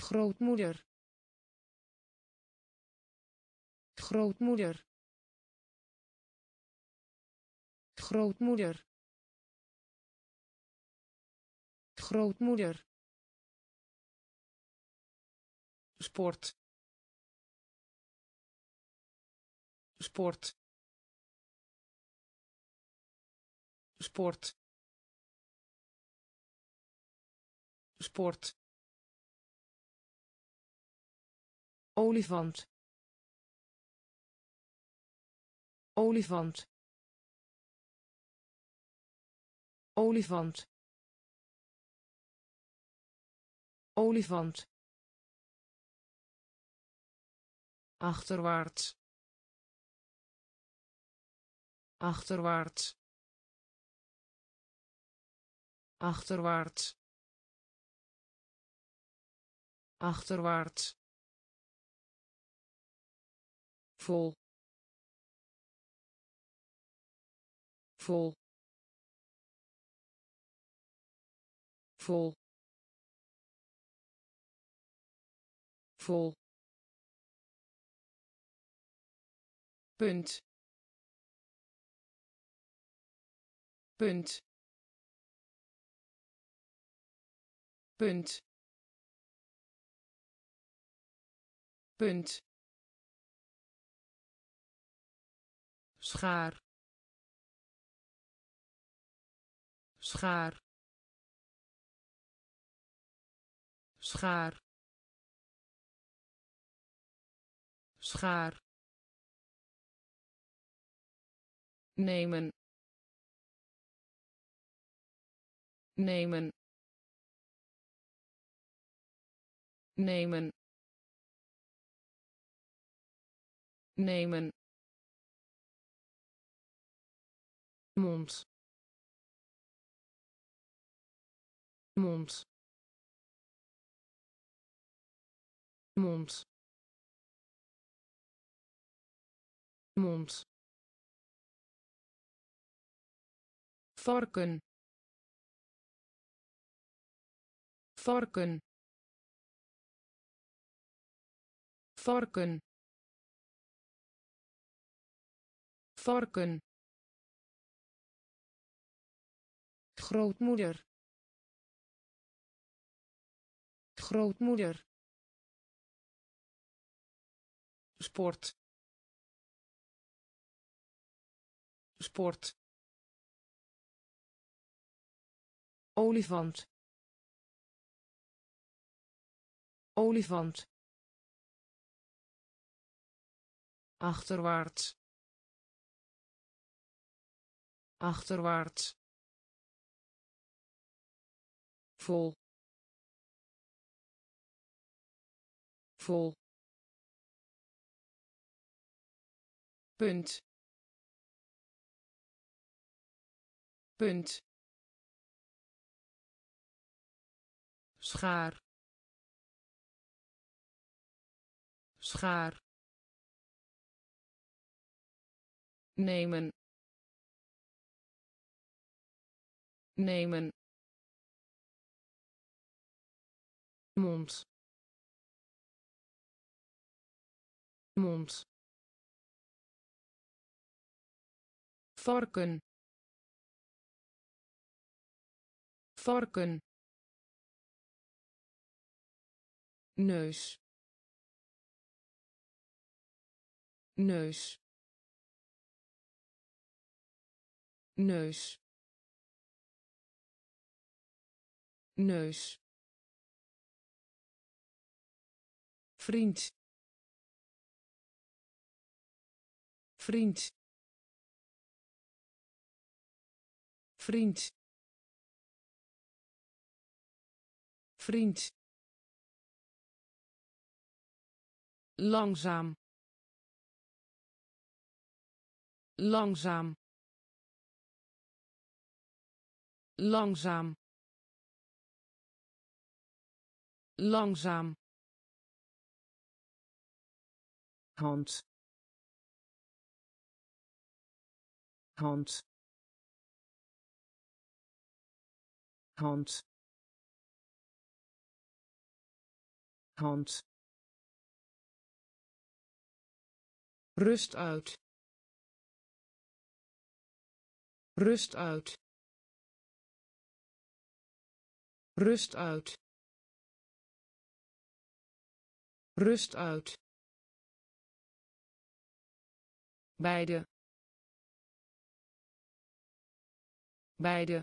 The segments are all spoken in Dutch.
grootmoeder, grootmoeder, grootmoeder, grootmoeder, sport, sport, sport, sport, olifant, olifant, olifant, olifant, achterwaarts, achterwaarts, achterwaarts, achterwaarts, vol, vol, vol, vol, punt, punt, punt, punt, schaar, schaar, schaar, schaar, nemen, nemen, nemen, nemen, mond, mond, mond, mond, varken, varken, varken, varken, grootmoeder, grootmoeder, sport, sport, olifant, olifant, achterwaarts, achterwaarts, vol, vol, punt, punt, schaar, schaar, nemen, nemen, mond, mond, varken, varken, neus, neus, neus, neus, vriend, vriend, vriend, vriend, langzaam, langzaam, langzaam, langzaam, hand, hand, hand, hand, rust uit, rust uit, rust uit, rust uit, beide, beide,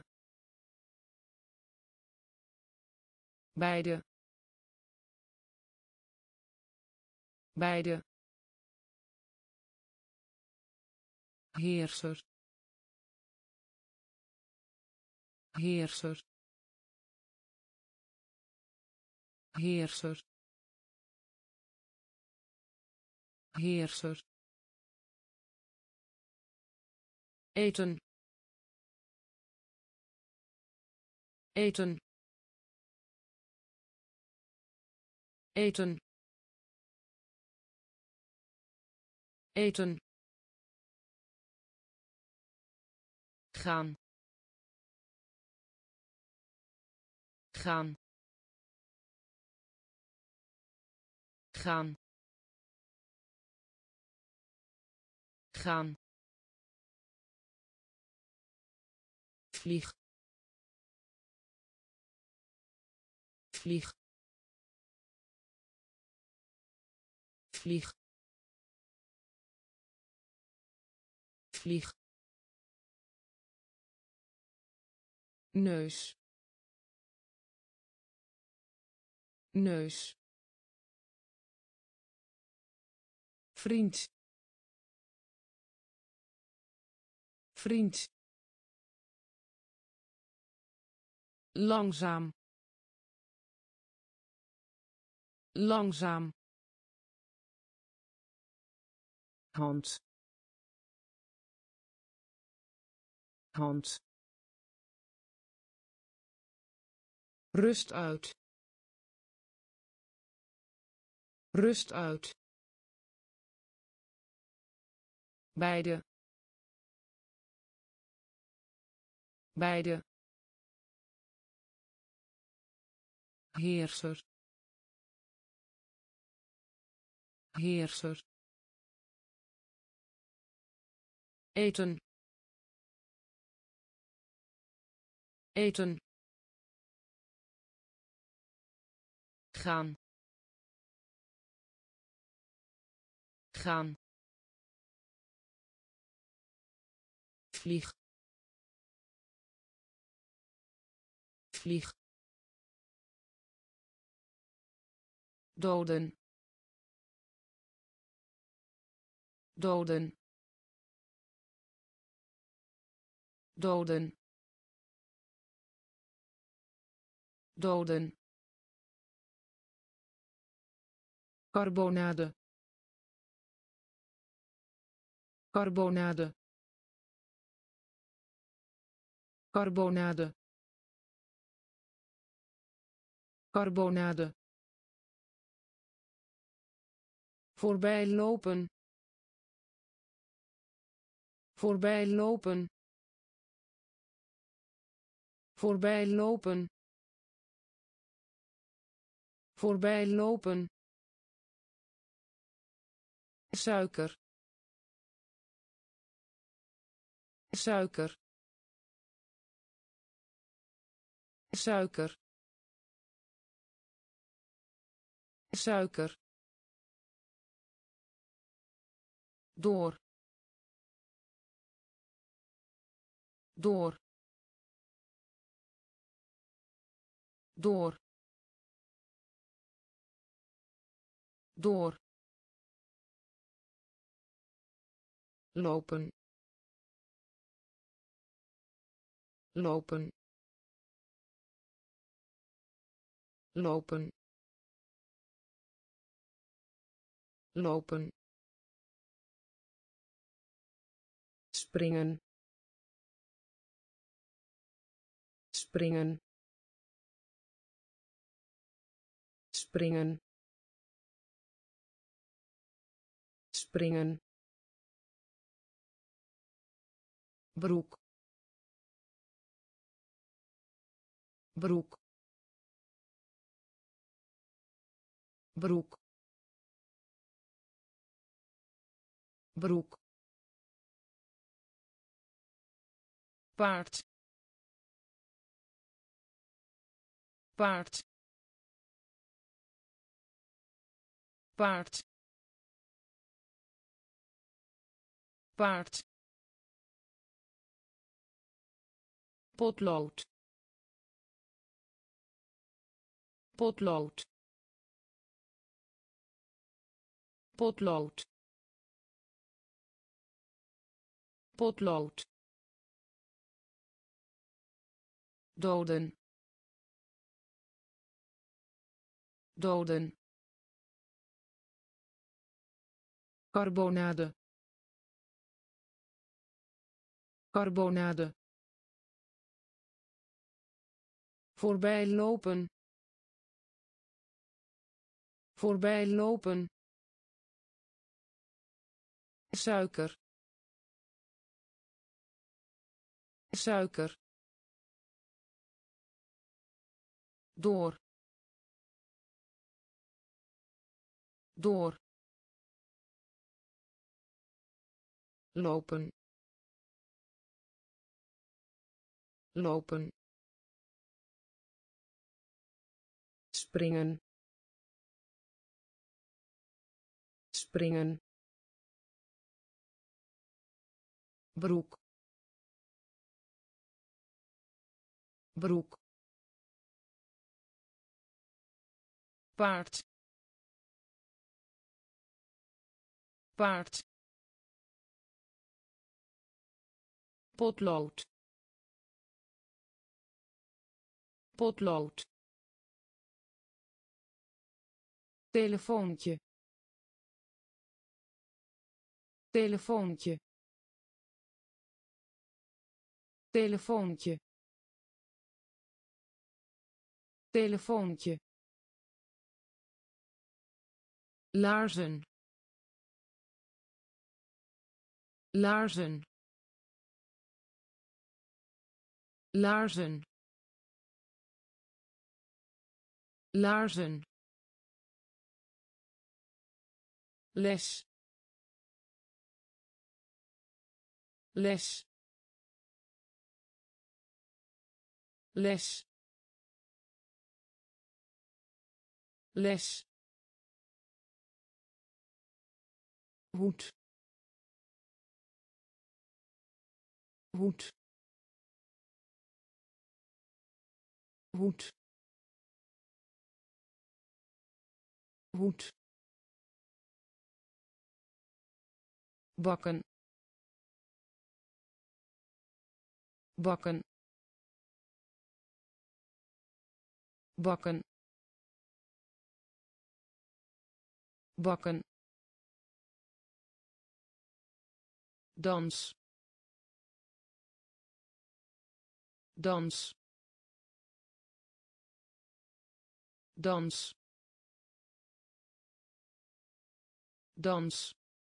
beide, beide, heerser, heerser, heerser, heerser, eten, eten, eten, eten, gaan, gaan, gaan, gaan, vlieg, vlieg, vlieg, vlieg, neus, neus, vriend, vriend, langzaam, langzaam, hand, hand, rust uit, rust uit, beide, beide, heerser, heerser, eten, eten, gaan, gaan, vlieg, vlieg, doden, doden, doden, doden, carbonade, carbonade, carbonade, carbonade, voorbij lopen, voorbij lopen, voorbij lopen, voorbij lopen, suiker, suiker, suiker, suiker, door, door, door, door, lopen, lopen, lopen, lopen, springen, springen, springen, springen, broek, broek, broek broek paard paard paard paard potlood potlood potlood potlood doden doden carbonade carbonade voorbijlopen voorbijlopen suiker suiker door door lopen lopen springen springen broek broek paard paard potlood potlood telefoontje telefoontje telefoontje telefoontje laarzen laarzen laarzen laarzen les les les les hoed hoed hoed hoed bakken bakken bakken bakken dans dans dans dans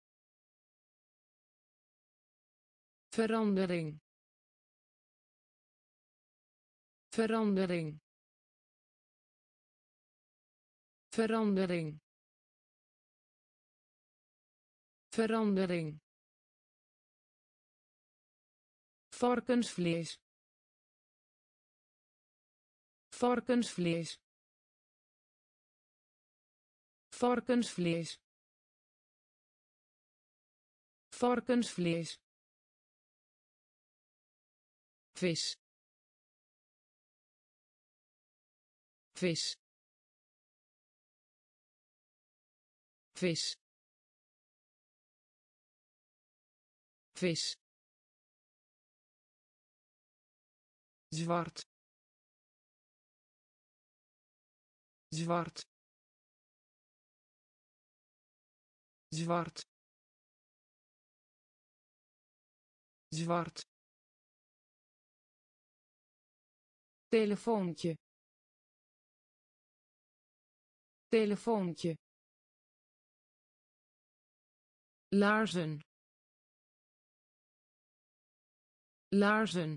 verandering verandering verandering verandering varkensvlees varkensvlees varkensvlees varkensvlees vis vis vis vis zwart zwart zwart zwart telefoontje telefoontje laarzen laarzen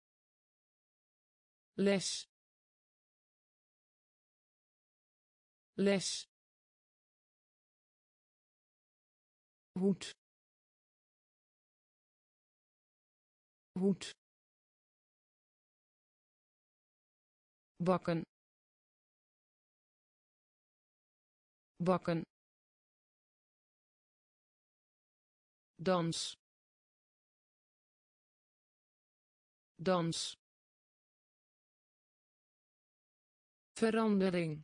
les les, hoed, hoed, bakken, bakken, dans, dans, verandering,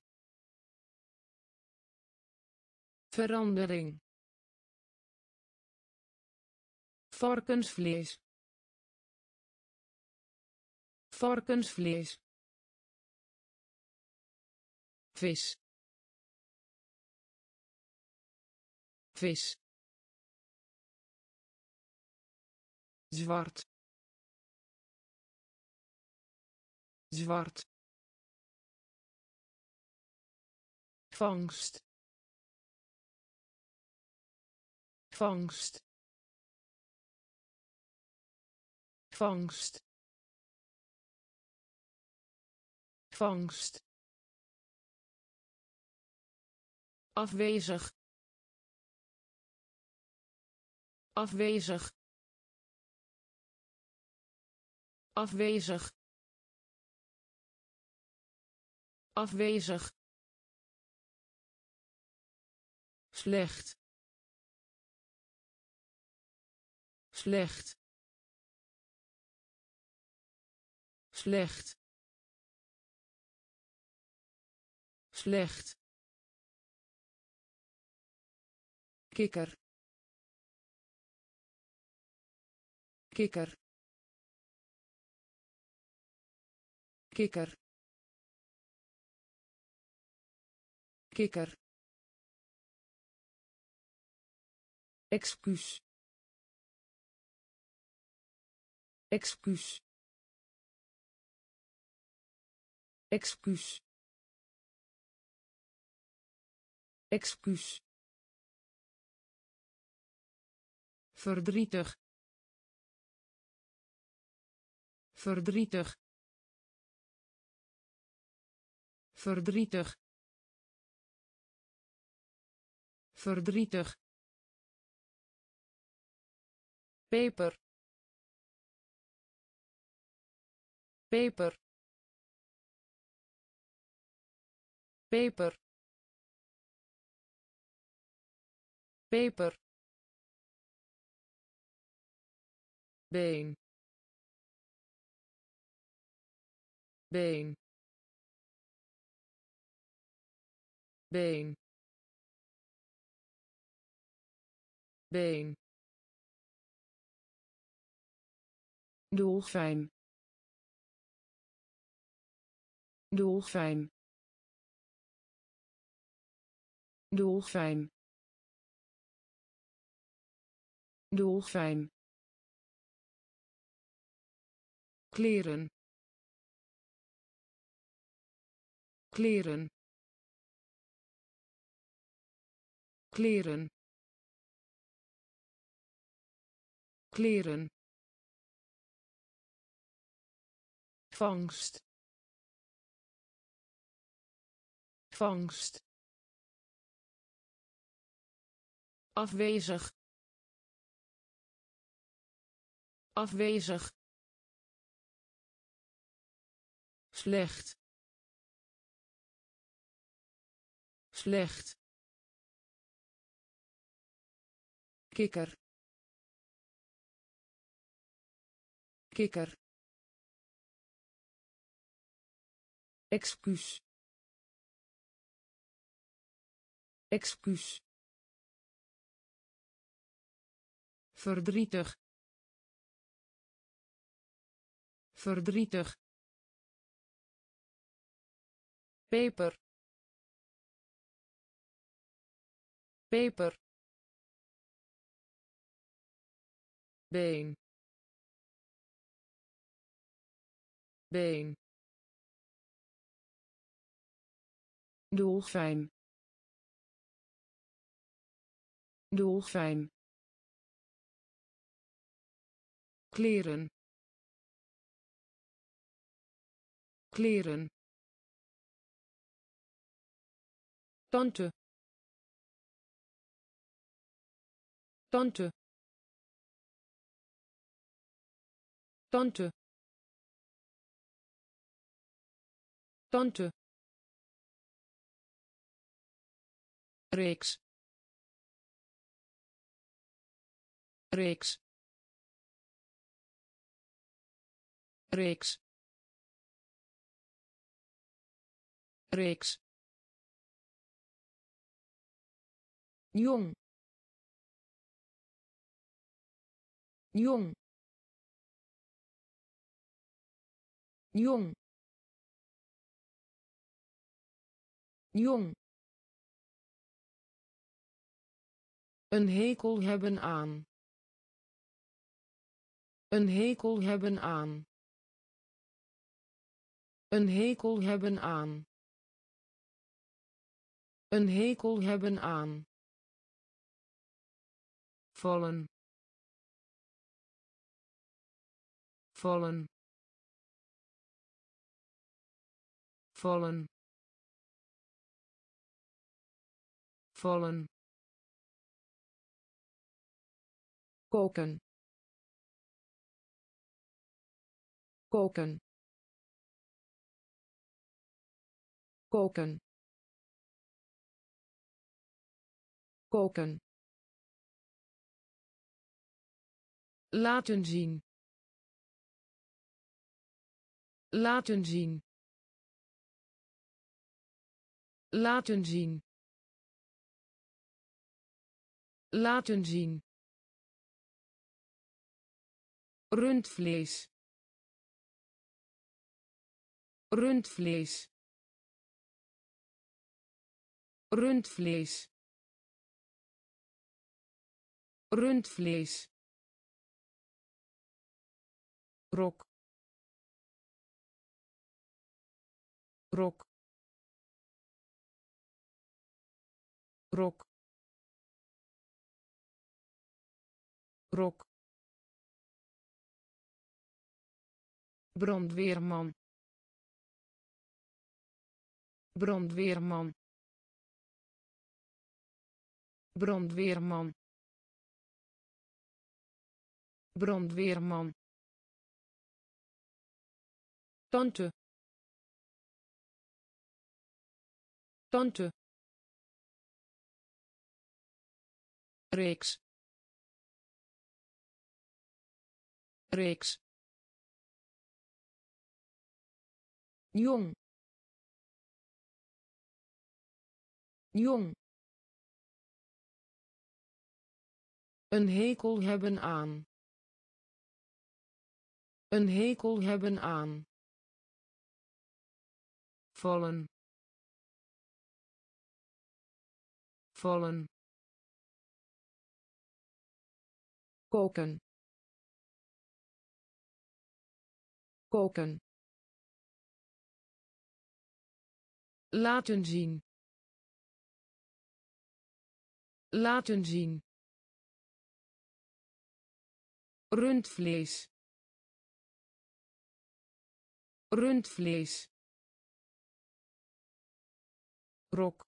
verandering, varkensvlees, varkensvlees, vis, vis, zwart, zwart, vangst, vangst, vangst, vangst, afwezig, afwezig, afwezig, afwezig, slecht, slecht, slecht, slecht, kikker, kikker, kikker, kikker, excuus, excuus, excuus, excuus, verdrietig, verdrietig, verdrietig, verdrietig, peper, peper, peper, peper, been, been, been, been, dolfijn, dolfijn, dolfijn, dolfijn, kleren, kleren, kleren, kleren, vangst, vangst, afwezig, afwezig, slecht, slecht, kikker, kikker, excuus, excuus, verdrietig, verdrietig, peper, peper, been, been, dolfijn, dolfijn, kleren, kleren, tante tante tante tante reeks reeks reeks reeks jong jong jong jong een hekel hebben aan een hekel hebben aan een hekel hebben aan een hekel hebben aan vallen vallen vallen vallen koken koken koken koken laten zien laten zien laten zien laten zien rundvlees rundvlees rundvlees rundvlees rok rok rok rok brandweerman brandweerman brandweerman brandweerman tante tante reeks reeks jong jong een hekel hebben aan een hekel hebben aan vallen vallen koken koken laten zien laten zien rundvlees rundvlees rok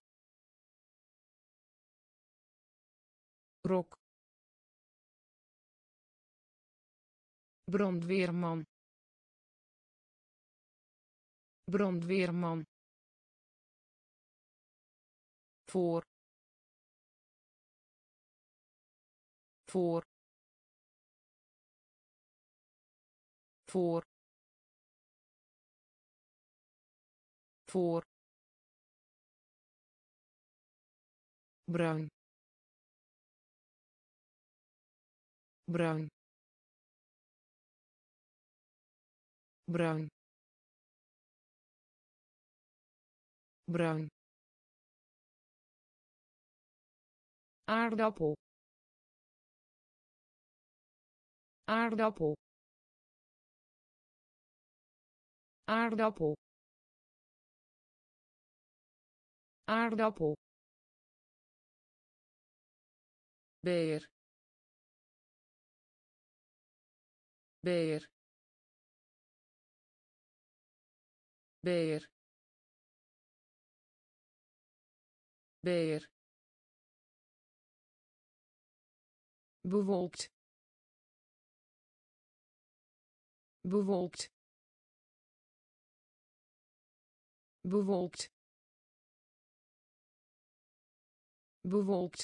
rok brandweerman brandweerman voor voor voor voor bruin bruin bruin bruin aardappel aardappel aardappel aardappel beer beer beer beer, bewolkt, bewolkt, bewolkt, bewolkt,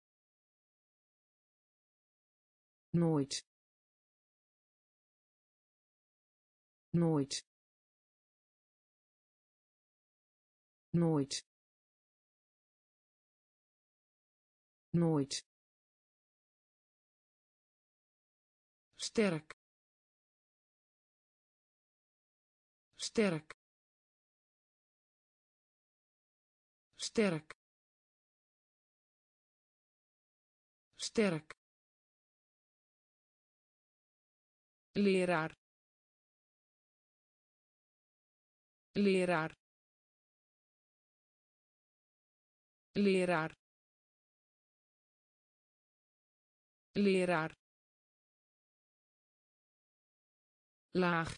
nooit, nooit, nooit, nooit, sterk, sterk, sterk, sterk, leraar, leraar, leraar, leraar, laag,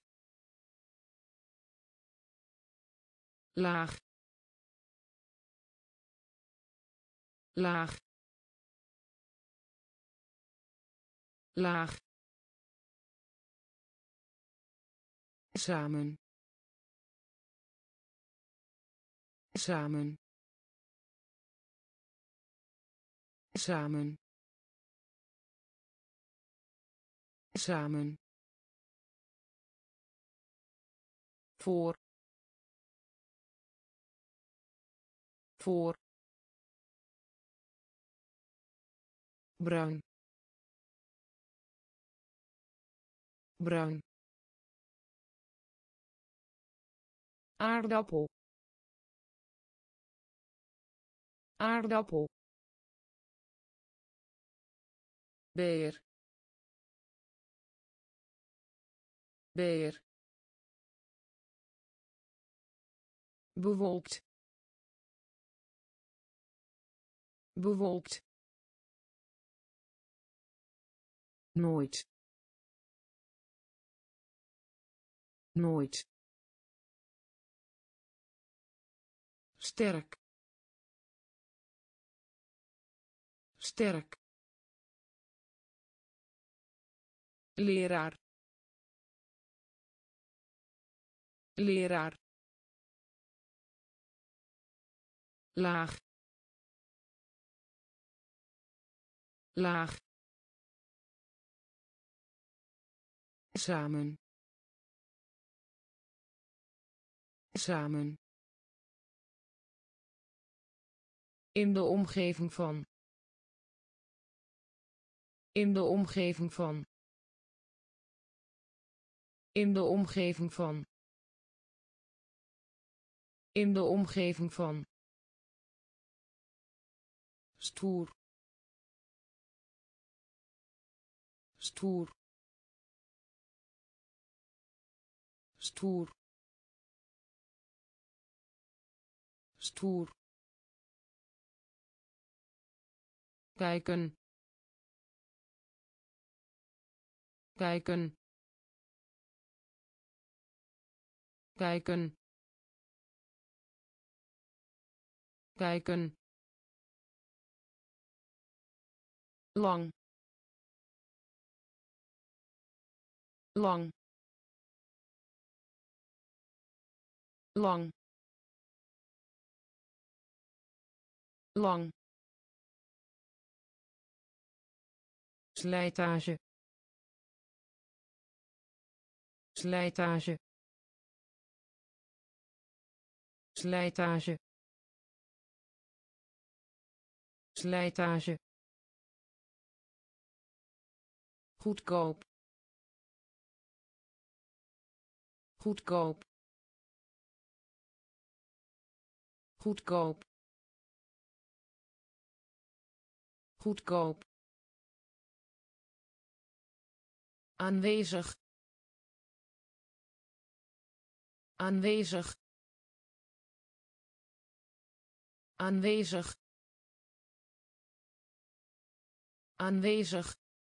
laag, laag, laag, samen, samen, samen, samen, voor, voor, bruin, bruin, aardappel, aardappel, beer, beer, bewolkt, bewolkt, nooit, nooit, sterk, sterk, leraar, leraar, laag, laag, samen, samen, in de omgeving van, in de omgeving van, in de omgeving van, in de omgeving van, stoer, stoer, stoer, stoer, kijken, kijken, kijken, kijken, lang, lang, lang, lang, slijtage, slijtage, slijtage, slijtage, goedkoop, goedkoop, goedkoop, goedkoop, aanwezig, aanwezig, aanwezig, aanwezig,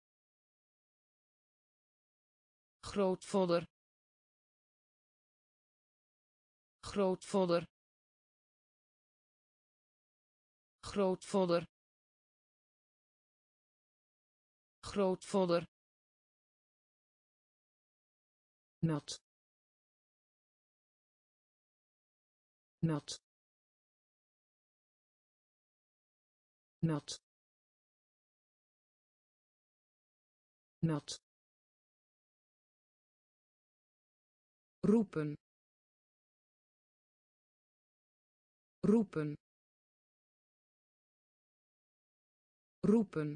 grootvader, grootvader, grootvader grootvader nat nat nat nat roepen roepen roepen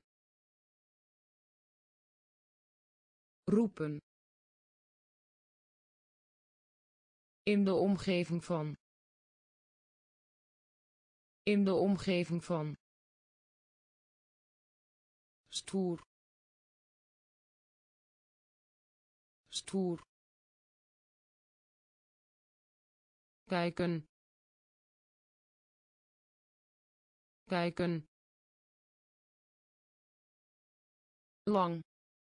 roepen in de omgeving van in de omgeving van stoer stoer kijken kijken lang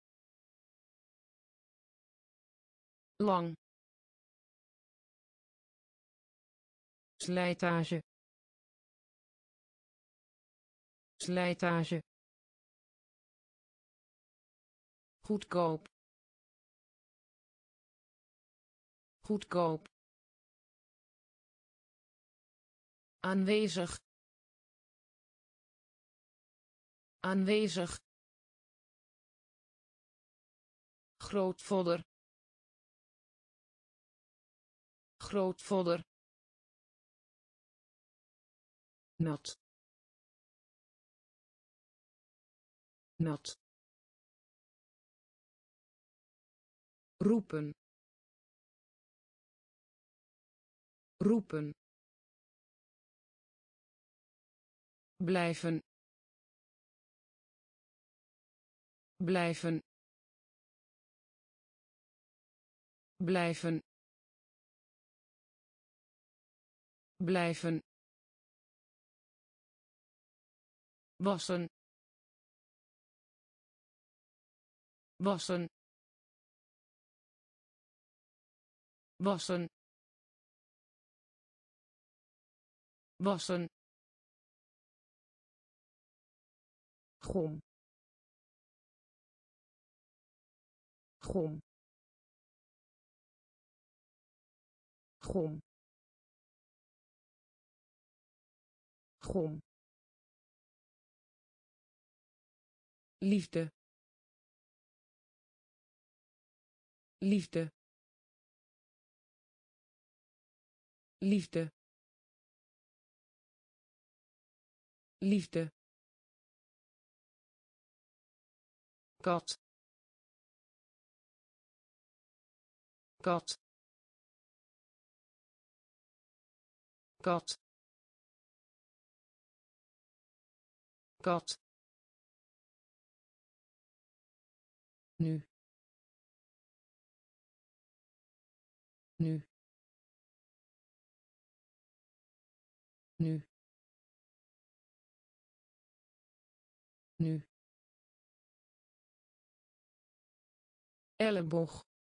lang slijtage slijtage goedkoop goedkoop aanwezig aanwezig grootvader grootvader nat nat roepen roepen blijven blijven blijven blijven wassen wassen wassen wassen gom gom gom gom liefde liefde liefde liefde kat kat kat kat nu nu nu nu elleboog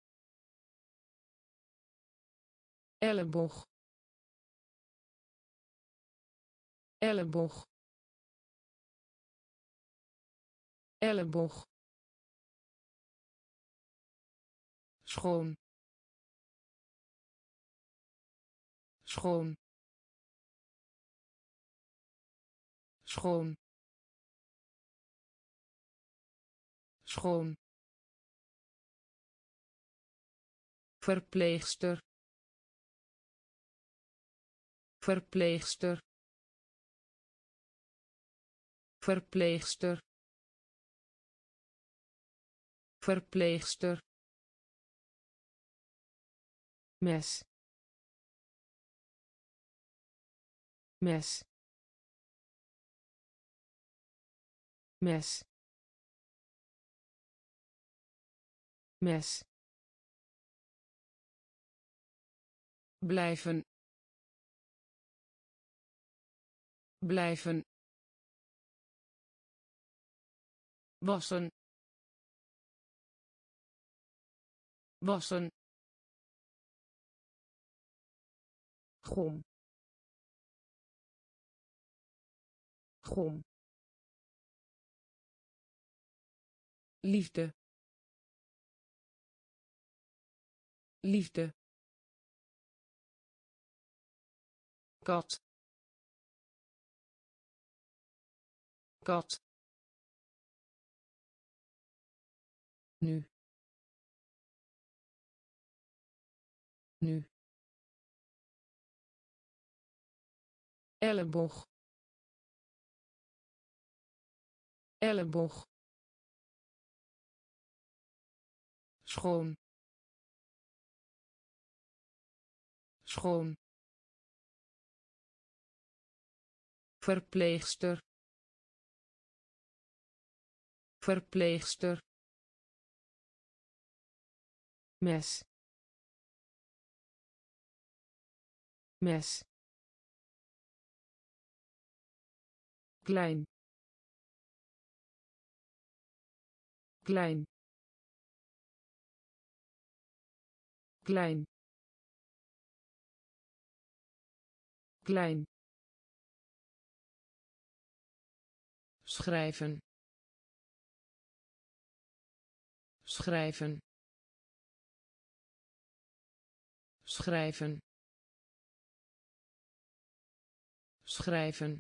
elleboog elleboog elleboog schoon schoon schoon schoon verpleegster verpleegster verpleegster verpleegster mes mes mes mes blijven blijven wassen wassen gom gom, liefde, liefde, kat, kat, nu, nu, elleboog, elleboog, schoon, schoon, verpleegster, verpleegster, mes, mes, klein, klein, klein, klein, schrijven, schrijven, schrijven, schrijven,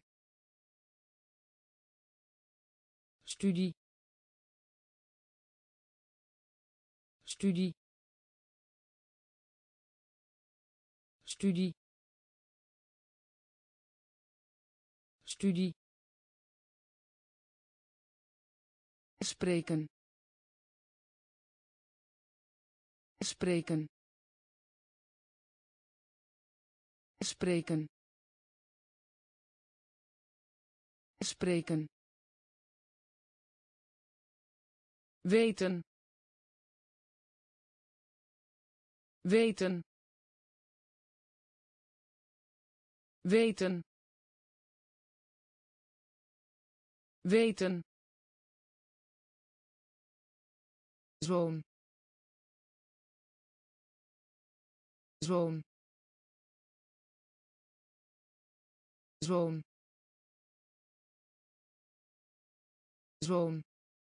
studie, studie, studie, studie, spreken, spreken, spreken, spreken, weten, weten, weten, weten, zoon, zoon, zoon, zoon,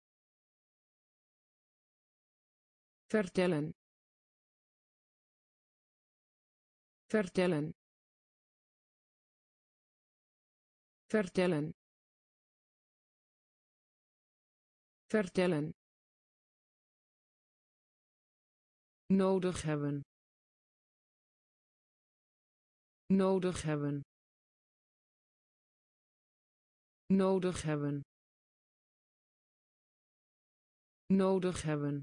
vertellen, vertellen, vertellen, vertellen, nodig hebben, nodig hebben, nodig hebben, nodig hebben,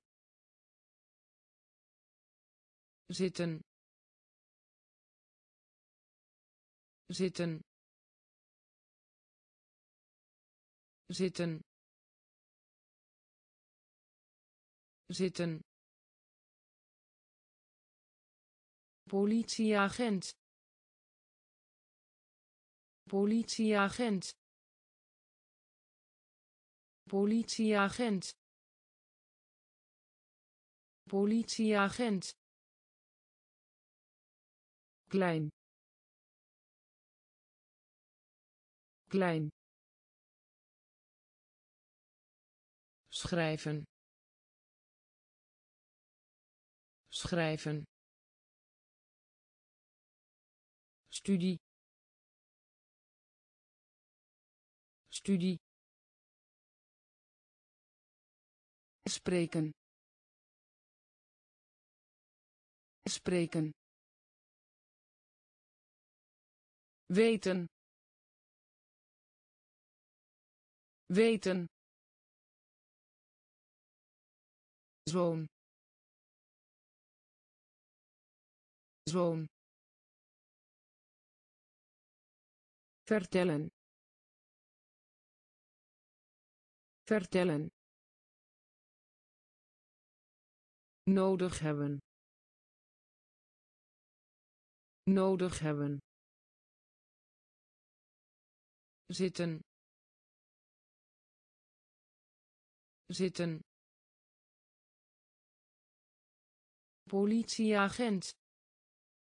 zitten, zitten, zitten, zitten, politieagent, politieagent, politieagent, politieagent, klein, klein, schrijven, schrijven, studie, studie, spreken, spreken, weten, weten, zoon, zoon, vertellen, vertellen, nodig hebben, nodig hebben, zitten, zitten, politieagent,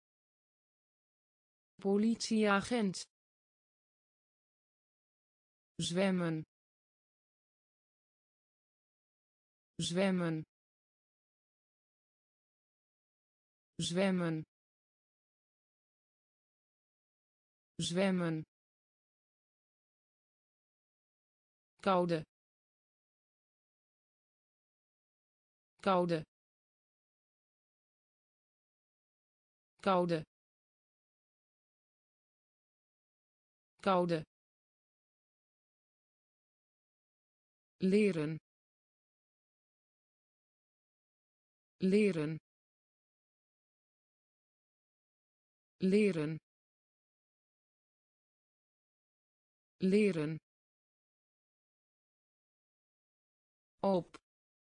politieagent, zwemmen, zwemmen, zwemmen, zwemmen, koude, koude, koude, koude, leren, leren, leren, leren, op,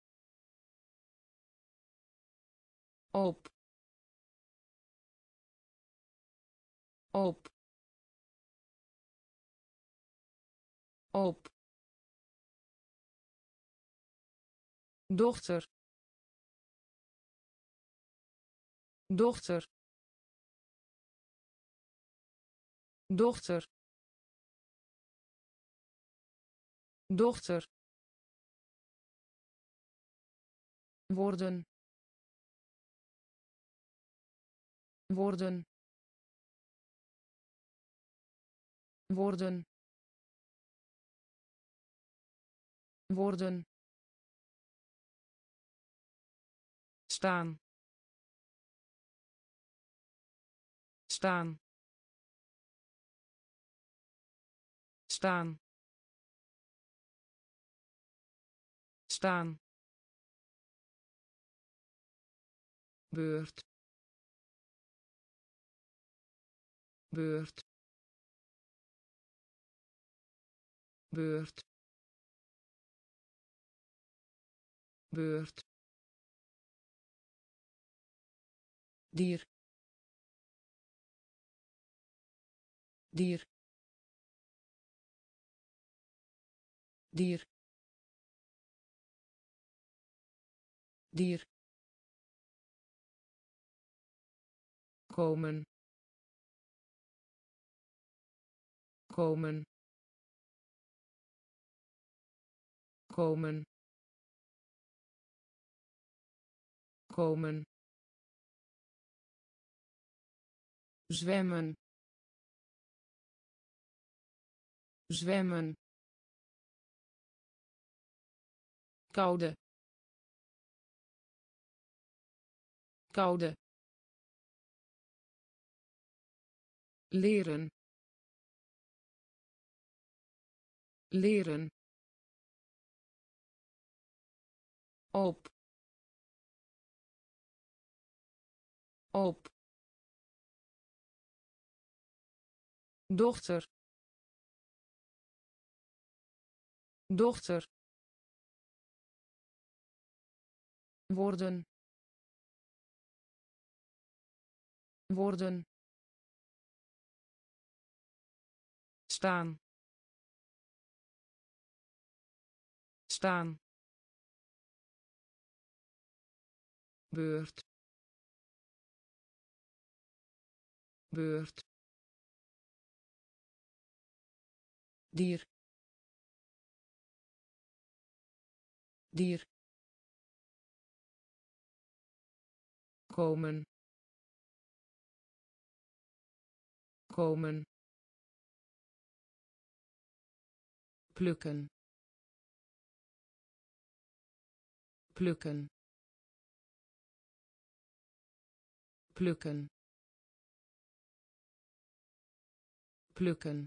op, op, op, dochter, dochter, dochter, dochter, worden, worden, worden, worden, staan, staan, staan, staan, beurt, beurt, beurt, beurt, dier, dier, dier, dier, komen, komen, komen, komen, zwemmen, zwemmen, koude, koude, leren, leren, op, op, dochter, dochter, worden, worden, staan, staan, beurt, beurt, dier, dier, komen, komen, plukken, plukken, plukken, plukken,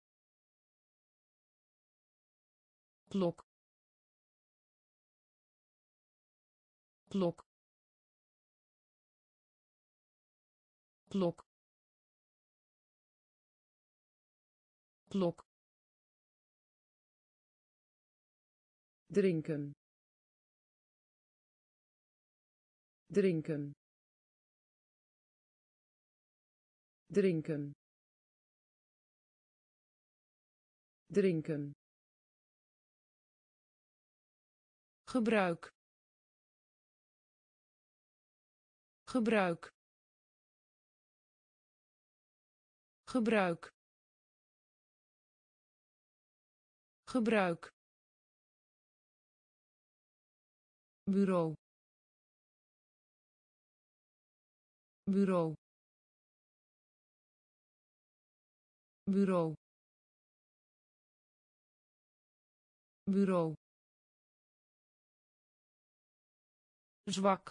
klok, klok, klok, klok, drinken, drinken, drinken, drinken, gebruik, gebruik, gebruik, gebruik, bureau, bureau, bureau, bureau, zwak,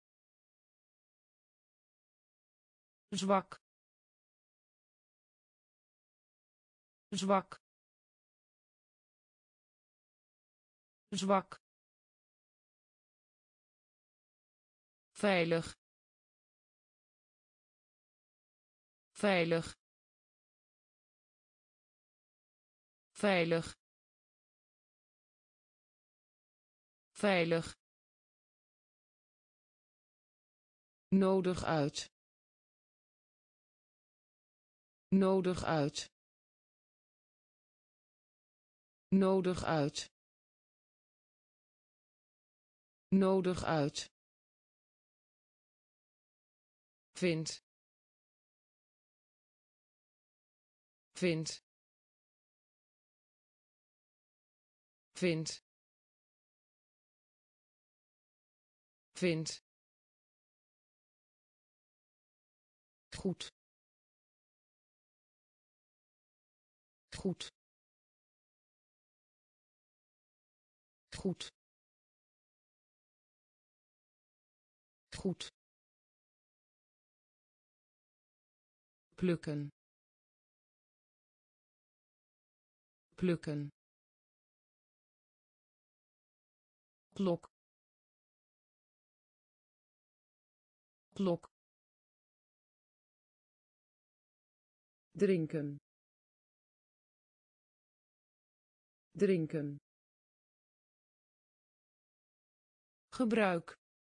zwak, zwak, zwak, veilig, veilig, veilig, veilig, nodig uit, nodig uit, nodig uit, nodig uit, vind, vind, vind, vind, goed, goed, goed, goed, plukken, plukken, klok, klok, drinken, drinken, gebruik,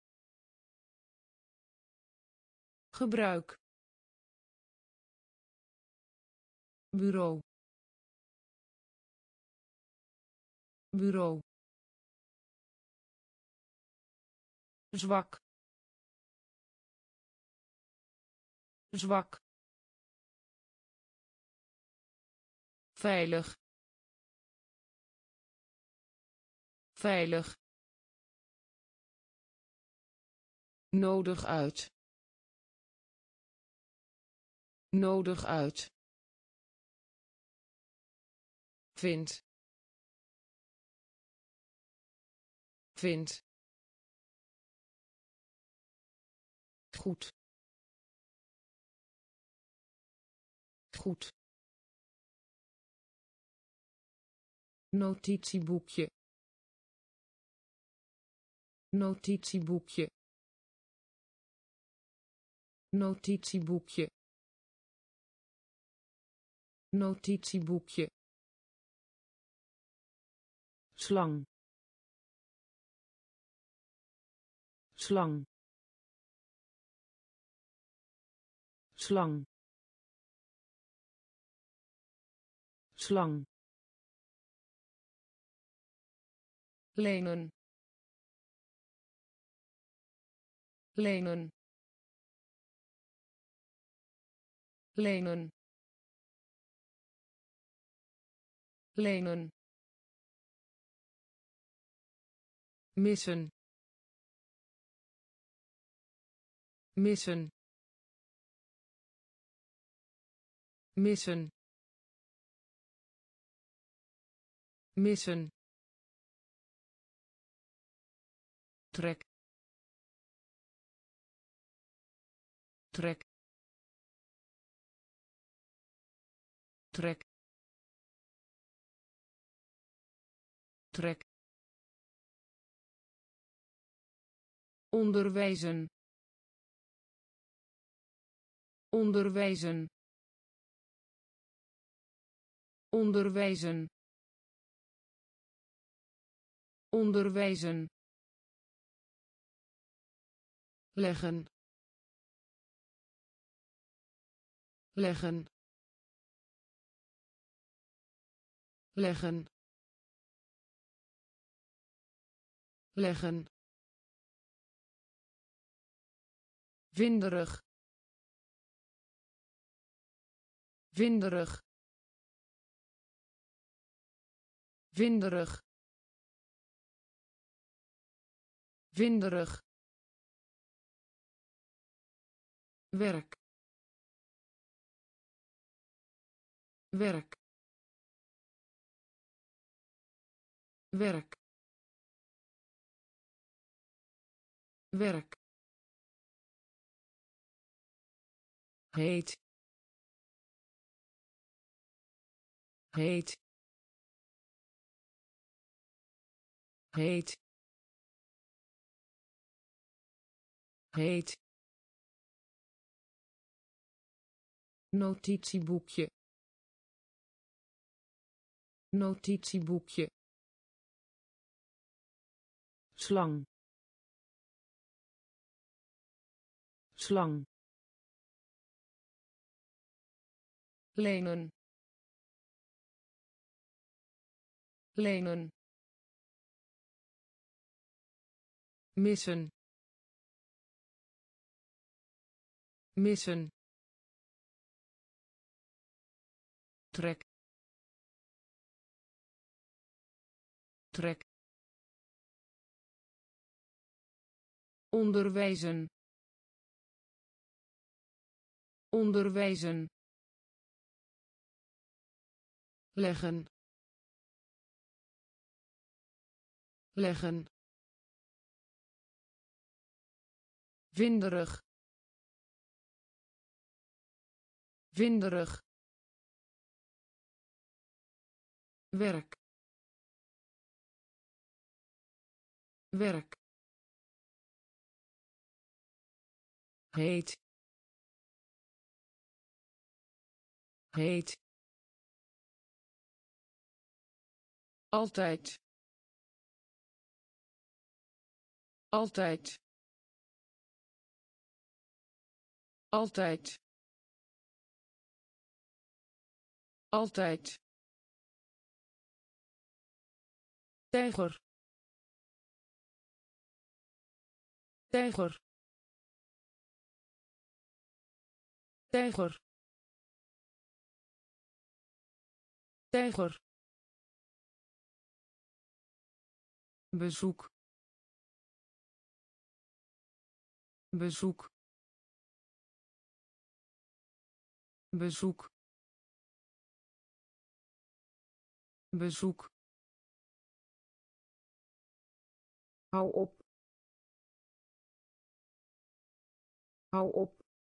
gebruik, bureau, bureau, zwak, zwak, veilig, veilig, nodig uit, nodig uit, vind, vind, goed, goed, notitieboekje, notitieboekje, notitieboekje, notitieboekje, slang, slang, slang, slang, lenen, lenen, lenen, lenen, missen, missen, missen, missen, trek, trek, trek, trek, onderwijzen, onderwijzen, onderwijzen, onderwijzen, leggen, leggen, leggen, leggen, winderig, winderig, winderig, winderig, werk, werk, werk, werk, heet, heet, heet, heet, notitieboekje, notitieboekje, slang, slang, lenen, lenen, missen, missen, trek, trek, onderwijzen, onderwijzen, leggen, leggen, winderig, winderig, werk, werk, heet, heet, altijd, altijd, altijd, altijd, tijger, tijger, tijger, tijger, bezoek, bezoek, bezoek, bezoek, hou op, hou op,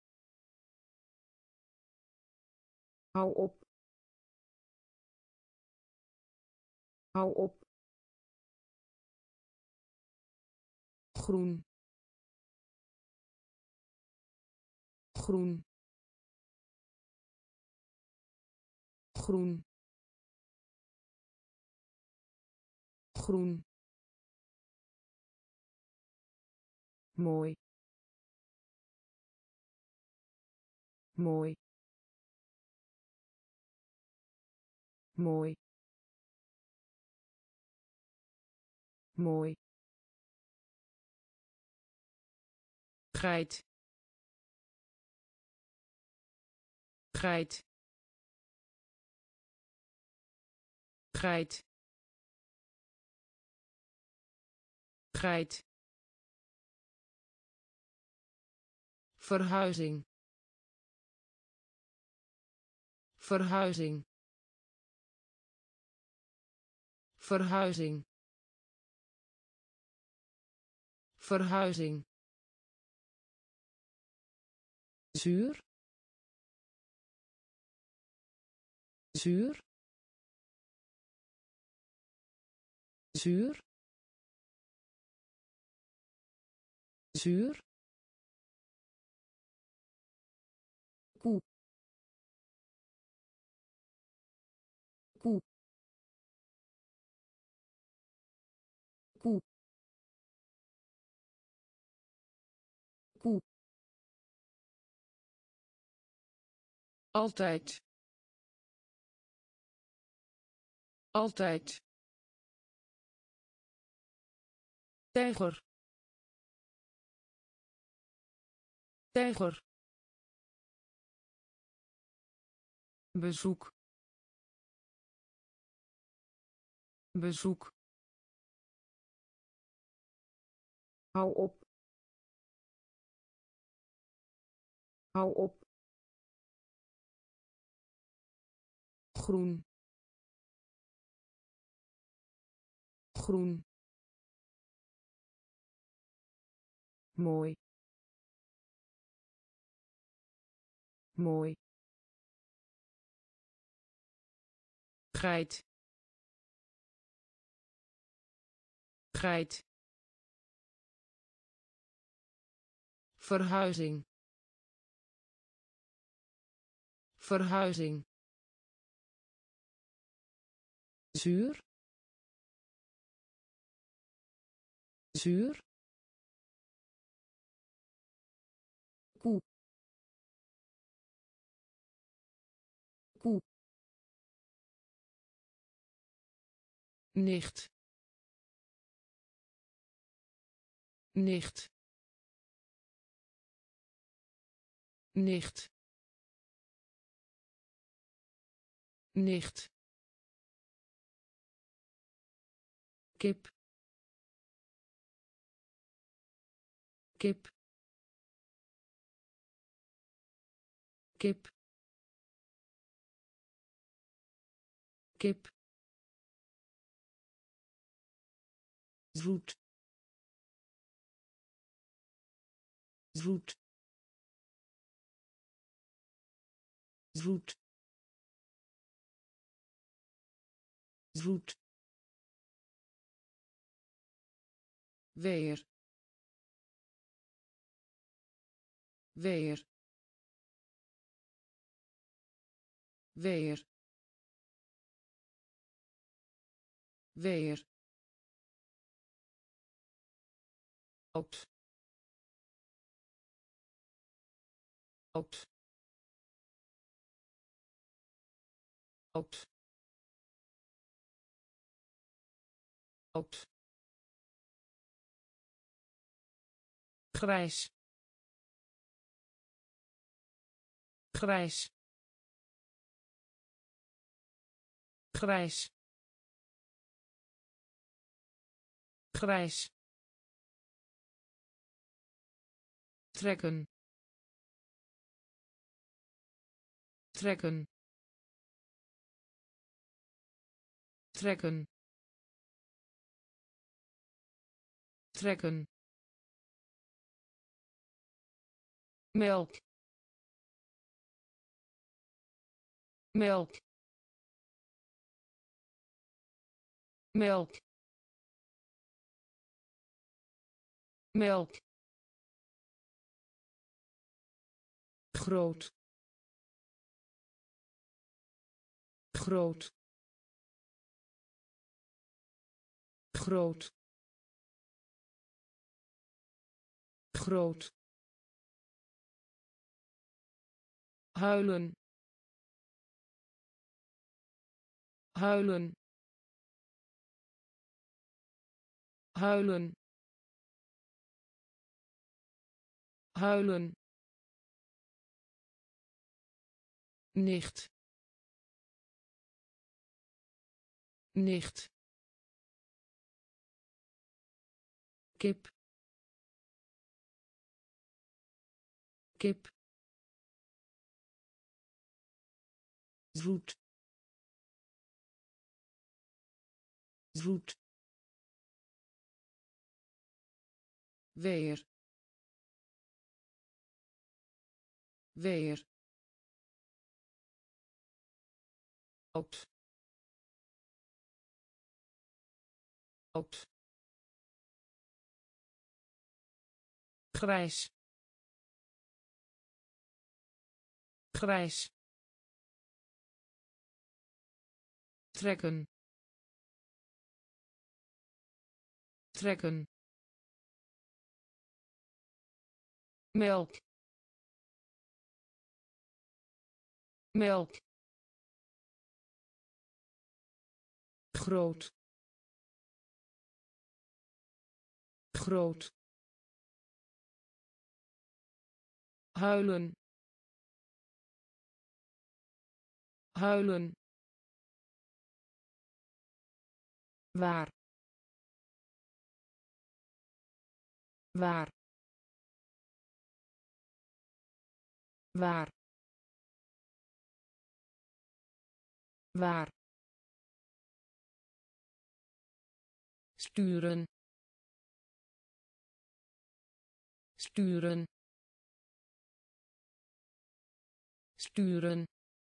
hou op, hou op, groen, groen, groen, groen, mooi, mooi, mooi, mooi, geit, geit, geit, geit, verhuizing, verhuizing, verhuizing, verhuizing, zuur, zuur, zuur, zuur, koe, koe, koe, koe, altijd, altijd, tijger, tijger, bezoek, bezoek, hou op, hou op, groen, groen, mooi, mooi, geit, geit, verhuizing, verhuizing, zuur, zuur, koe, koe, nicht, nicht, nicht, nicht, kip, kip, kip, kip, zoet, zoet, zoet, zoet, weer, weer, weer, weer, oud, oud, oud, oud, grijs, grijs, grijs, grijs, trekken, trekken, trekken, trekken, melk, melk, melk, melk, groot, groot, groot, groot, huilen, huilen, huilen, huilen, nicht, nicht, kip, kip, zoet, zoet, weer, weer, oud, oud, grijs, grijs, trekken, trekken, melk, melk, groot, groot, huilen, huilen, waar waar waar waar sturen sturen sturen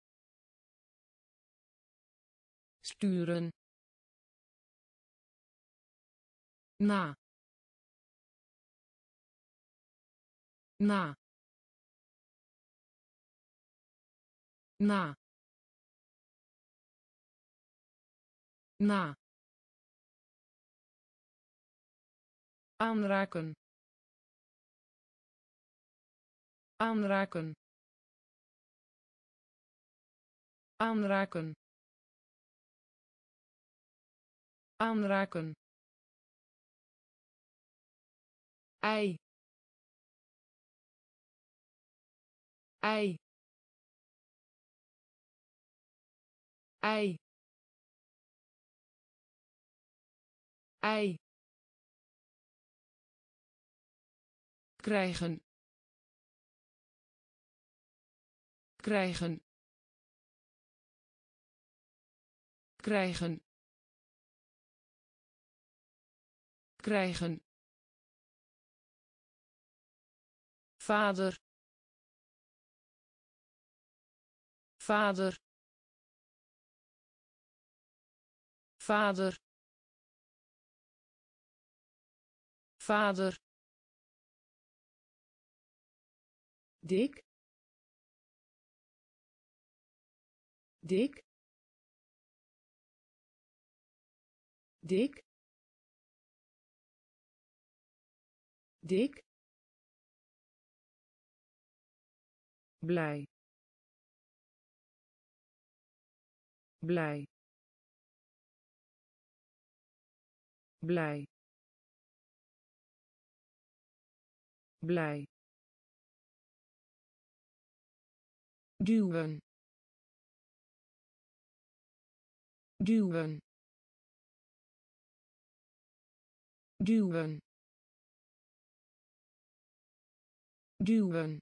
sturen na na na na aanraken aanraken aanraken aanraken ei ei ei ei krijgen krijgen krijgen krijgen vader vader vader vader dik dik dik dik blij blij blij blij duwen duwen duwen duwen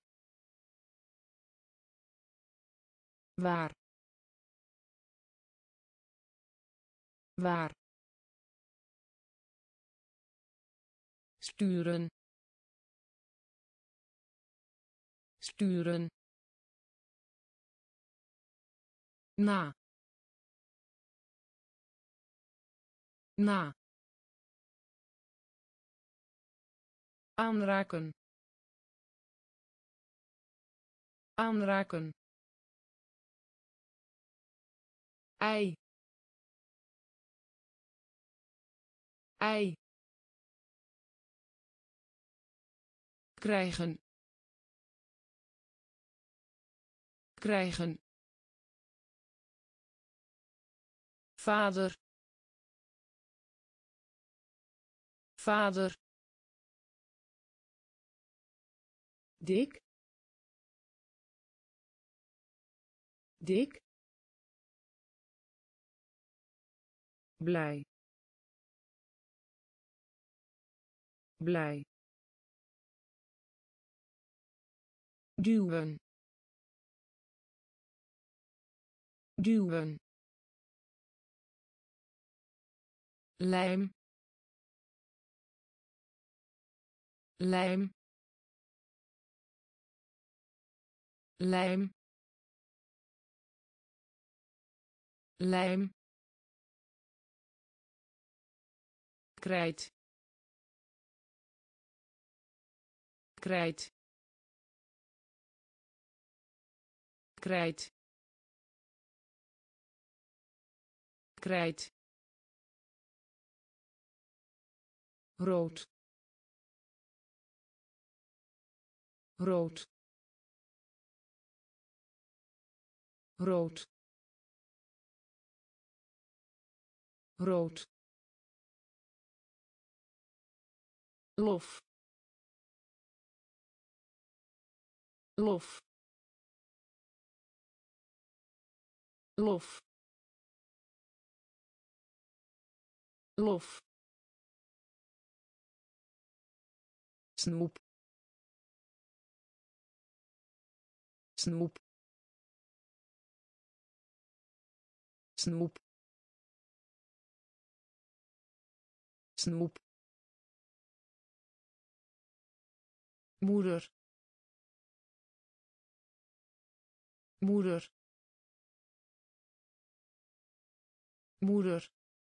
waar waar sturen sturen na na aanraken aanraken ei ei krijgen krijgen vader vader dik dik blij blij duwen duwen lijm lijm lijm lijm krijt krijt krijt krijt rood rood rood rood lof lof lof lof, snoep, snoep, snoep, snoep, moeder, moeder, moeder,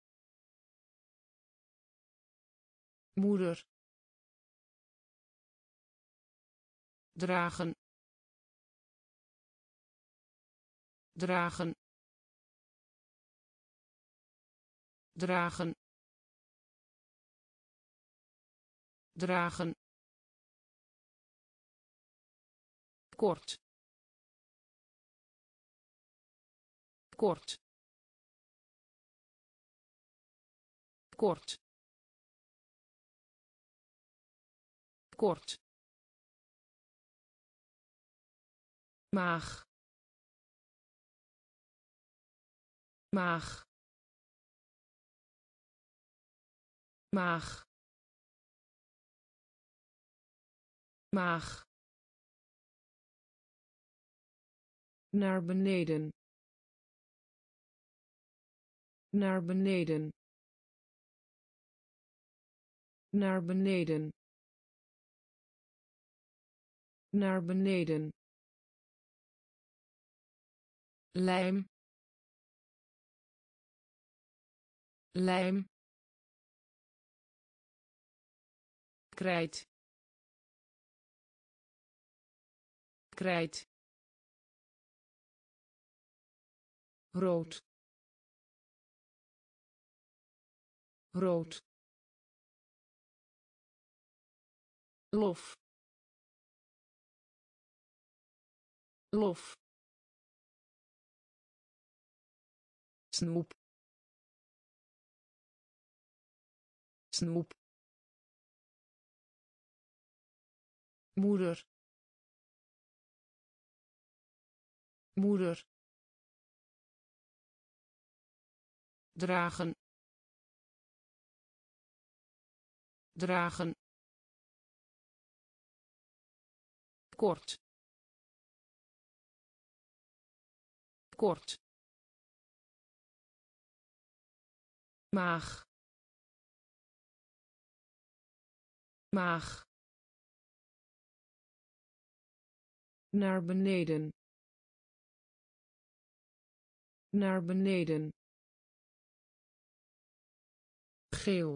moeder, dragen, dragen, dragen, dragen, kort, kort, kort, kort, maag, maag, maag, maag, naar beneden, naar beneden, naar beneden, naar beneden, lijm, lijm, krijt, krijt, rood, rood, lof, lof, snoep, snoep, moeder, moeder, dragen, dragen, kort, kort, maag, maag, naar beneden, naar beneden, geel,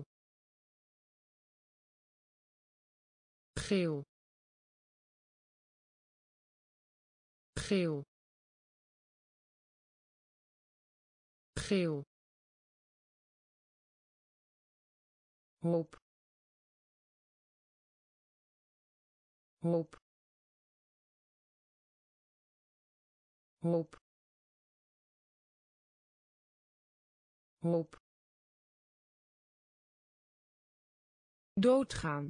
geel, geel, geel, hoop, hoop, hoop, hoop, doodgaan,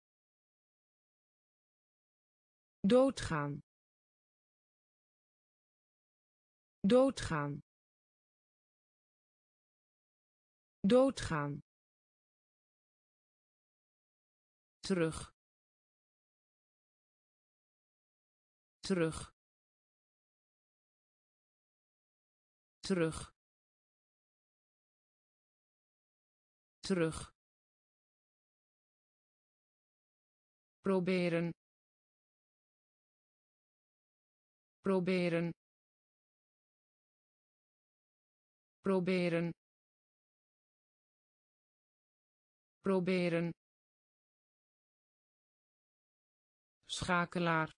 doodgaan, doodgaan, doodgaan, terug, terug, terug, terug, proberen, proberen, proberen, proberen, schakelaar,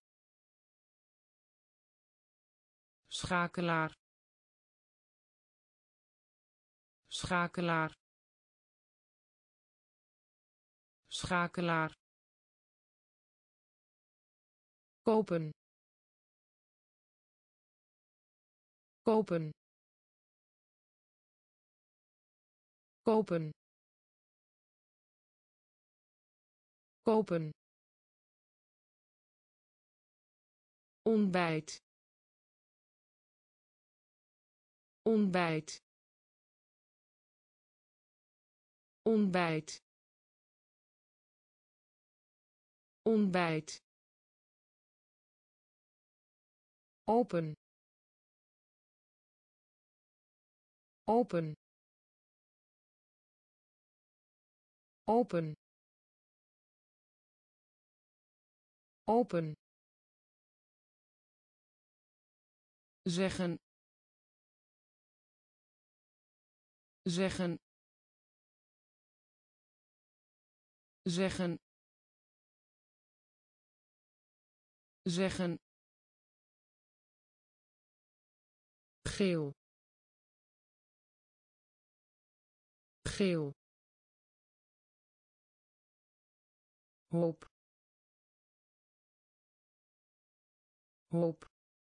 schakelaar, schakelaar, schakelaar, kopen, kopen, kopen, kopen, ontbijt, ontbijt, ontbijt ontbijt open open open open zeggen zeggen zeggen zeggen geel geel hoop hoop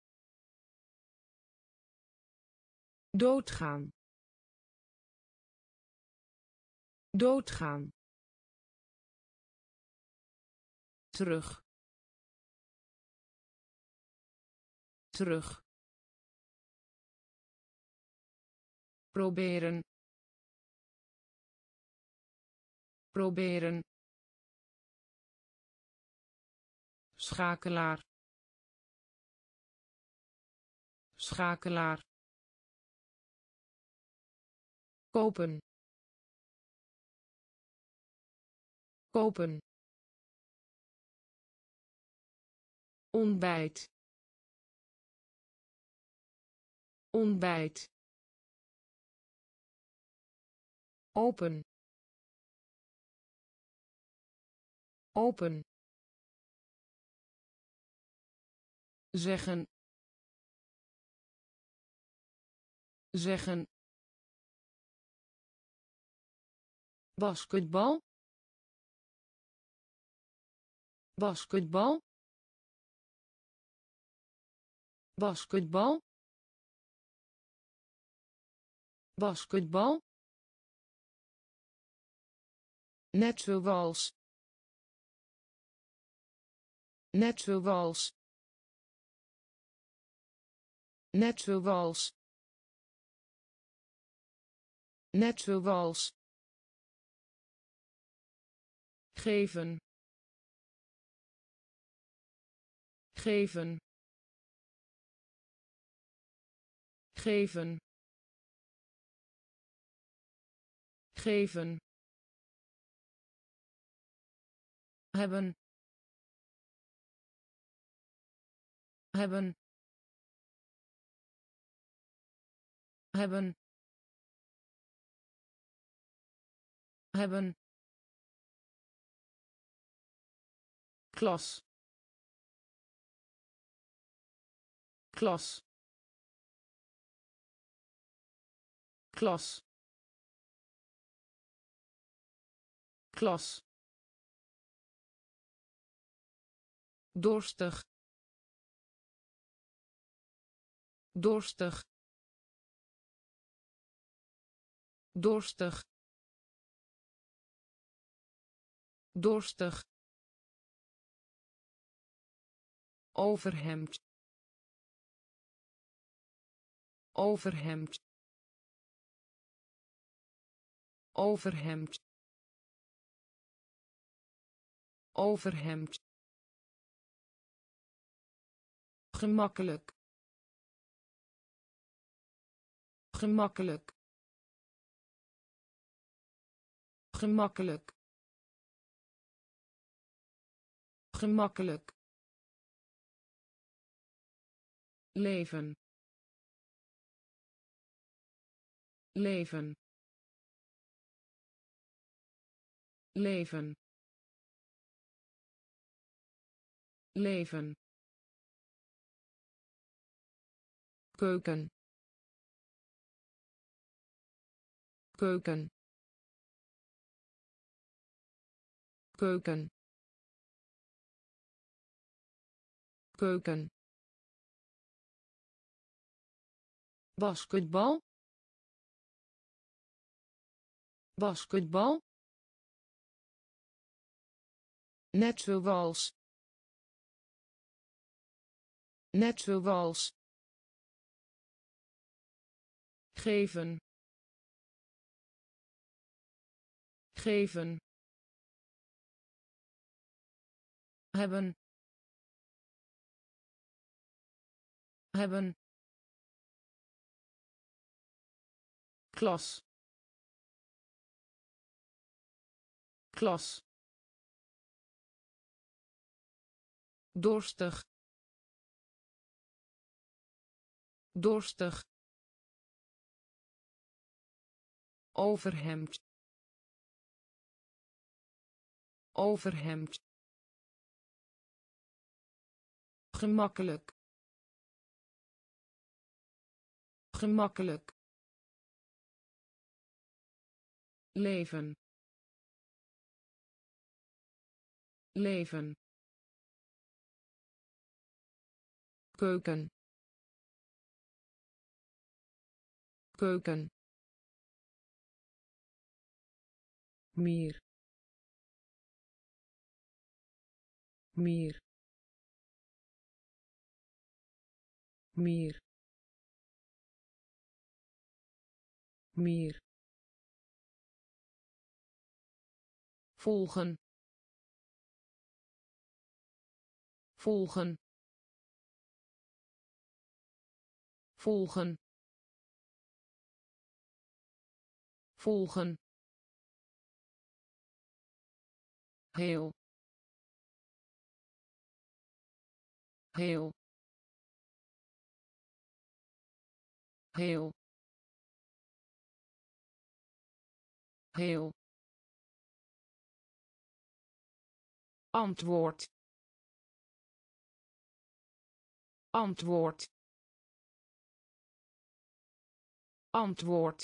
doodgaan doodgaan terug terug proberen proberen schakelaar schakelaar kopen kopen ontbijt ontbijt open open zeggen zeggen basketbal basketbal basketbal basketbal net zoals net zoals net zoals net zoals geven geven geven geven hebben hebben hebben hebben klas klas klas klas dorstig dorstig dorstig dorstig overhemd overhemd overhemd overhemd gemakkelijk gemakkelijk gemakkelijk gemakkelijk leven leven leven leven keuken keuken keuken keuken basketbal basketbal net zoals net zoals geven geven, hebben, hebben, klas, klas, dorstig, dorstig, overhemd, overhemd, gemakkelijk, gemakkelijk, leven, leven, keuken, keuken, meer, meer, meer, meer, volgen, volgen, volgen, volgen, heel, heel, heel, heel, antwoord, antwoord, antwoord,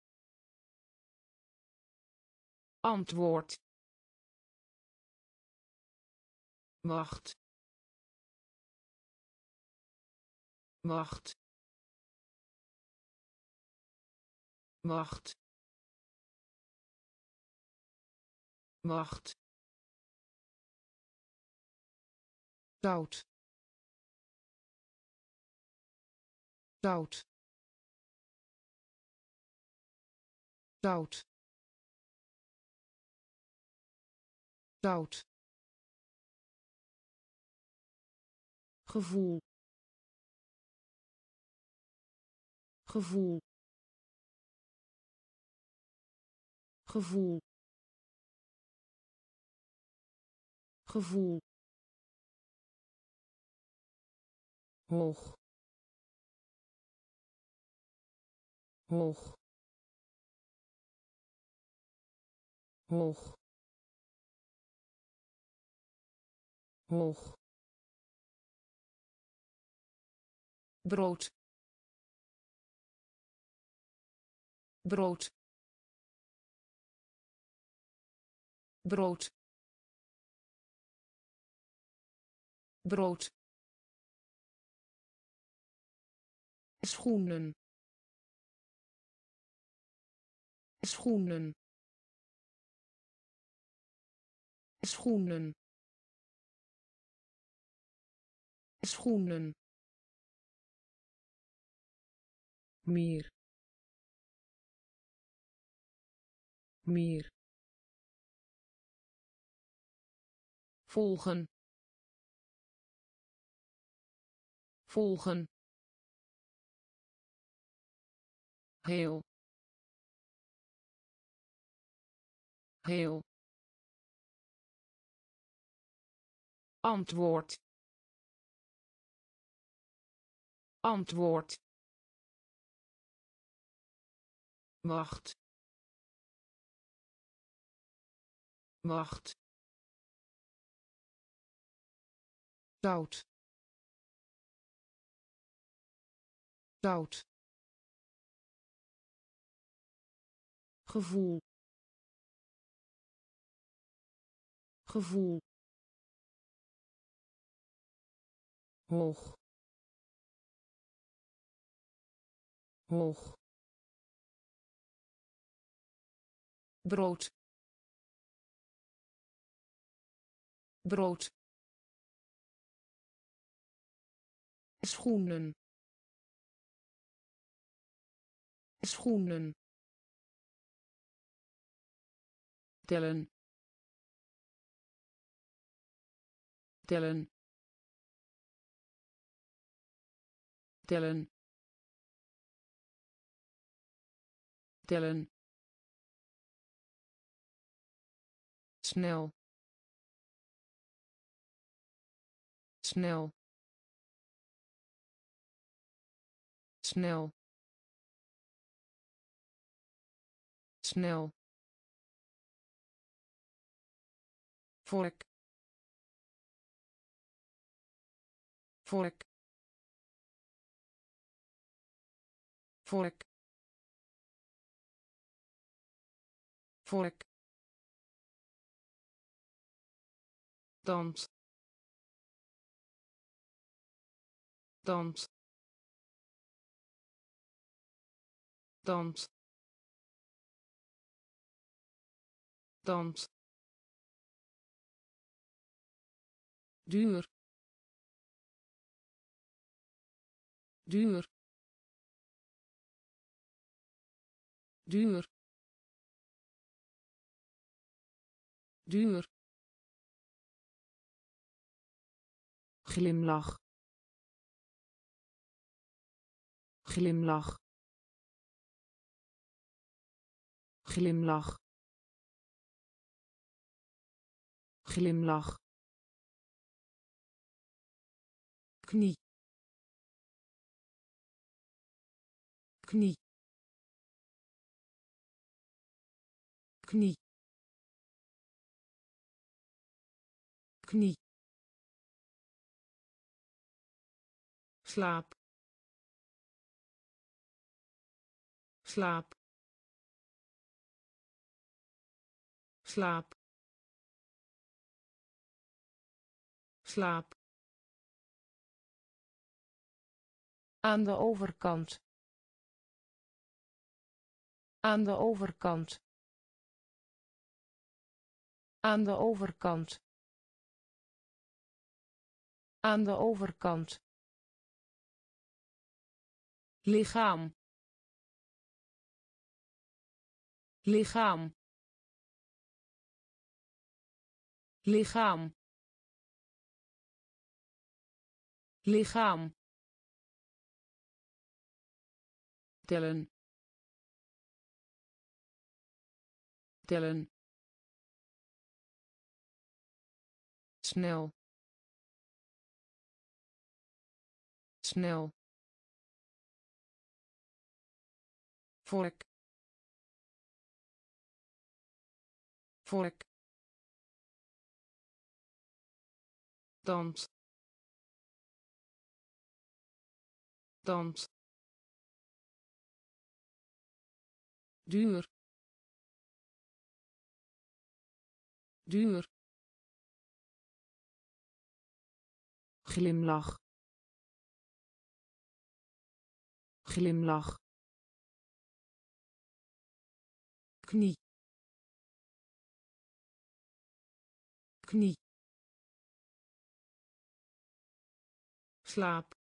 antwoord, wacht, wacht, wacht, wacht, zout, zout, zout, zout, gevoel, gevoel, gevoel, gevoel, hoog, hoog, hoog, hoog, brood, brood, brood, brood, schoenen, schoenen, schoenen, schoenen, meer, meer, volgen, volgen, heel, heel, antwoord, antwoord, wacht, wacht, zout, zout, gevoel, gevoel, hoog, hoog, brood, brood, schoenen, schoenen, tellen, tellen, tellen, tellen, snel, snel, snel, snel, vork, vork, vork, vork, dans, dans, dans, dans, duur, duur, duur, duur, glimlach, glimlach, glimlach, glimlach, knie, knie, knie, knie, slaap, slaap, slaap, slaap, aan de overkant, aan de overkant, aan de overkant, aan de overkant, lichaam, lichaam, lichaam, lichaam, tellen, tellen, snel, snel, vork, vork, dans, dans, duur, duur, glimlach, glimlach, knie, knie, slaap,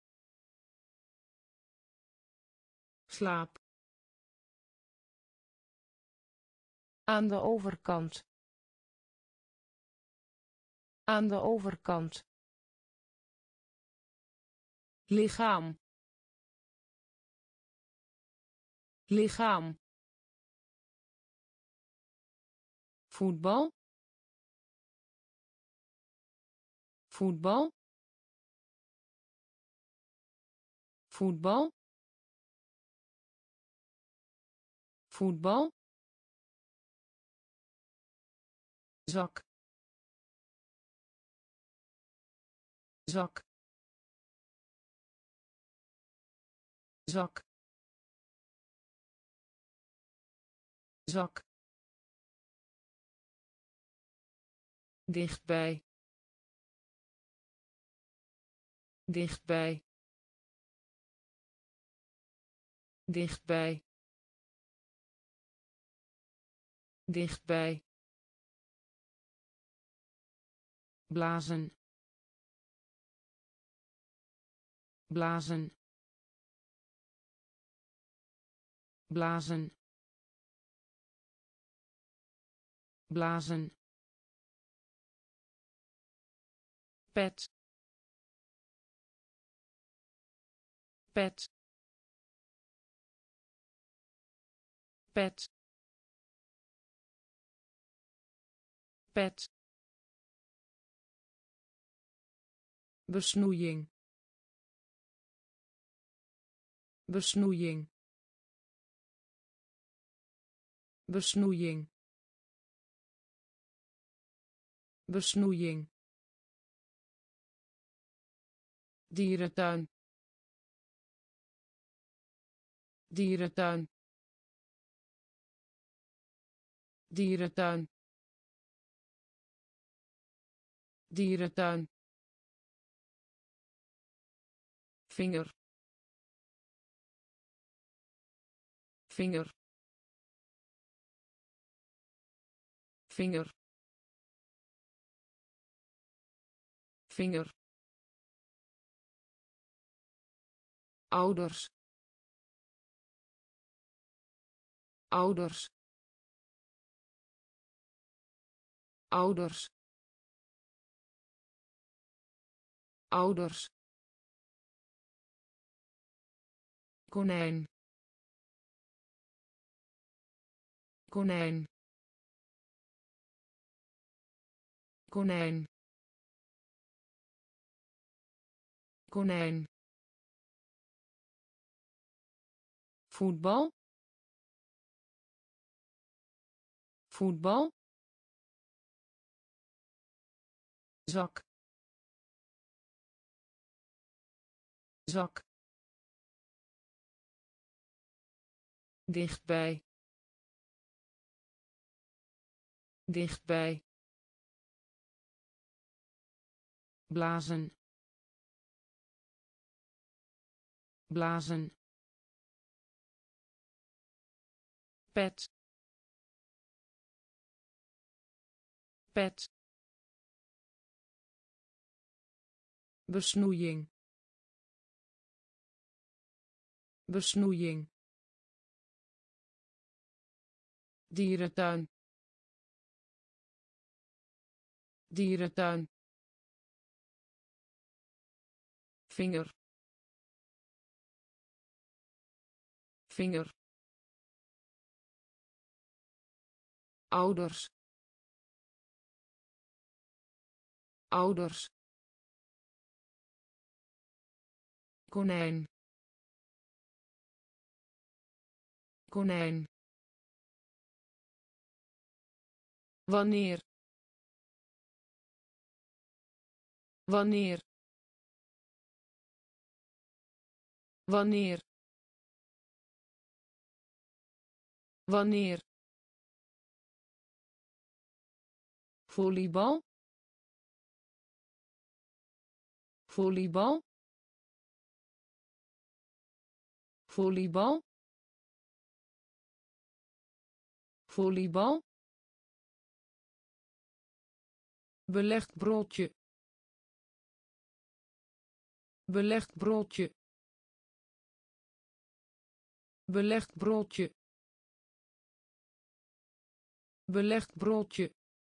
slaap, aan de overkant, aan de overkant, lichaam, lichaam, voetbal, voetbal, voetbal, voetbal, zak, zak, zak, zak, dichtbij, dichtbij, dichtbij, dichtbij, blazen, blazen, blazen, blazen, pet, pet, pet, pet, besnoeiing, besnoeiing, besnoeiing, besnoeiing, dierentuin, dierentuin, dierentuin, dierentuin, vinger, vinger, vinger, vinger, ouders, ouders, ouders, ouders, konijn, konijn, konijn, konijn, voetbal, voetbal, zak, zak, dichtbij, dichtbij, blazen, blazen, pet, pet, besnoeiing, besnoeiing, dierentuin, dierentuin, vinger, vinger, ouders, ouders, konijn, konijn, wanneer, wanneer, wanneer, wanneer, volleybal, volleybal, volleybal, volleybal, belegd broodje, belegd broodje, belegd broodje, belegd broodje,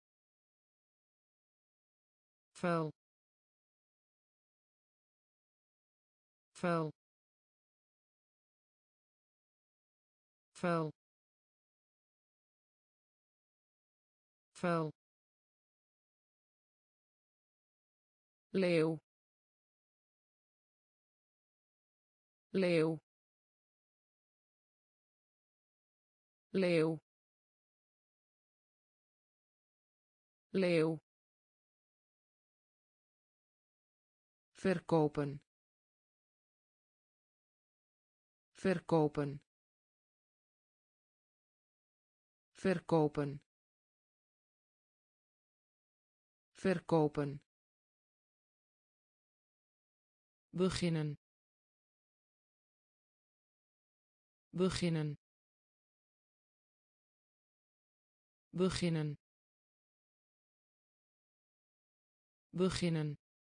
vuil, vuil, vuil, vuil, leeuw, leeuw, leeuw, leeuw, verkopen, verkopen, verkopen, verkopen, beginnen, beginnen, beginnen, beginnen,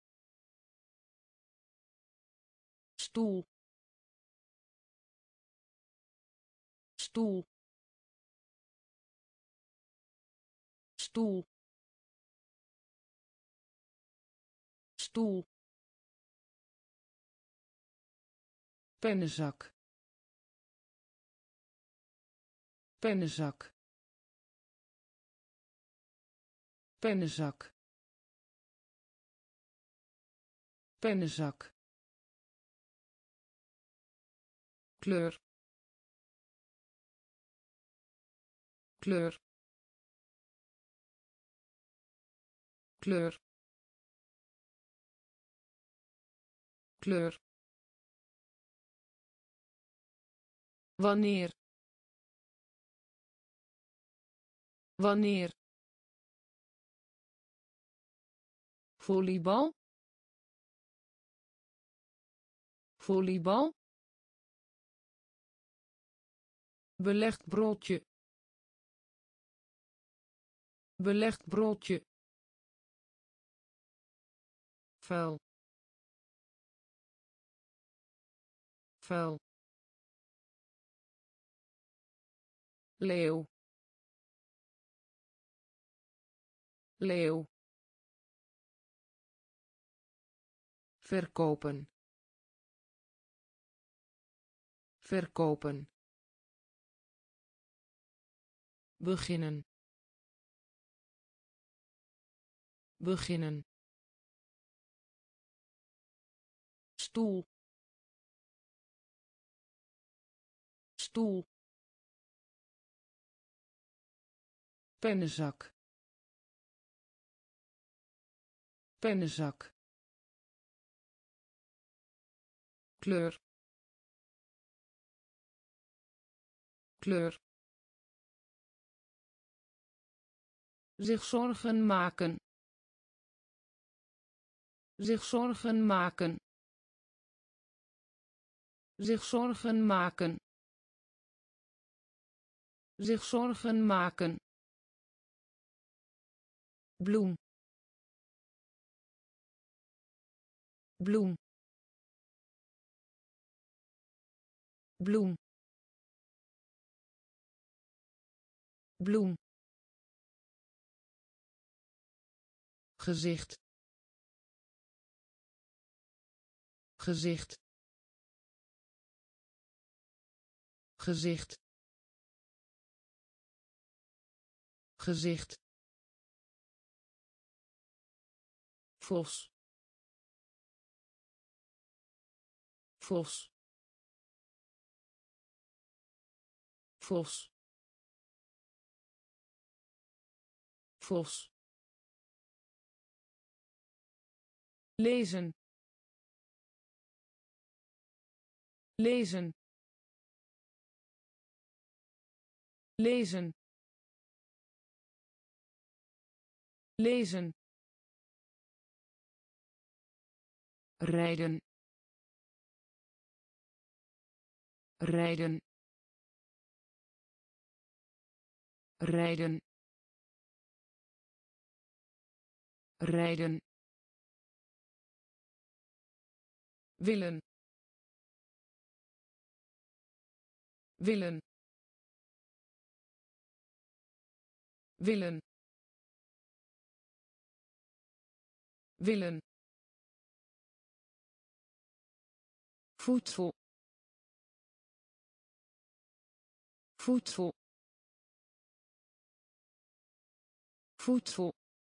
stoel, stoel, stoel stoel pennenzak pennenzak pennenzak pennenzak kleur kleur kleur kleur wanneer wanneer volleybal volleybal belegd broodje belegd broodje vuil vuil leeuw leeuw verkopen verkopen beginnen beginnen stoel stoel pennenzak pennenzak kleur kleur zich zorgen maken zich zorgen maken zich zorgen maken zich zorgen maken bloem bloem bloem bloem gezicht gezicht gezicht gezicht vos vos vos vos lezen lezen lezen lezen rijden rijden rijden rijden willen willen willen willen voedsel voedsel voedsel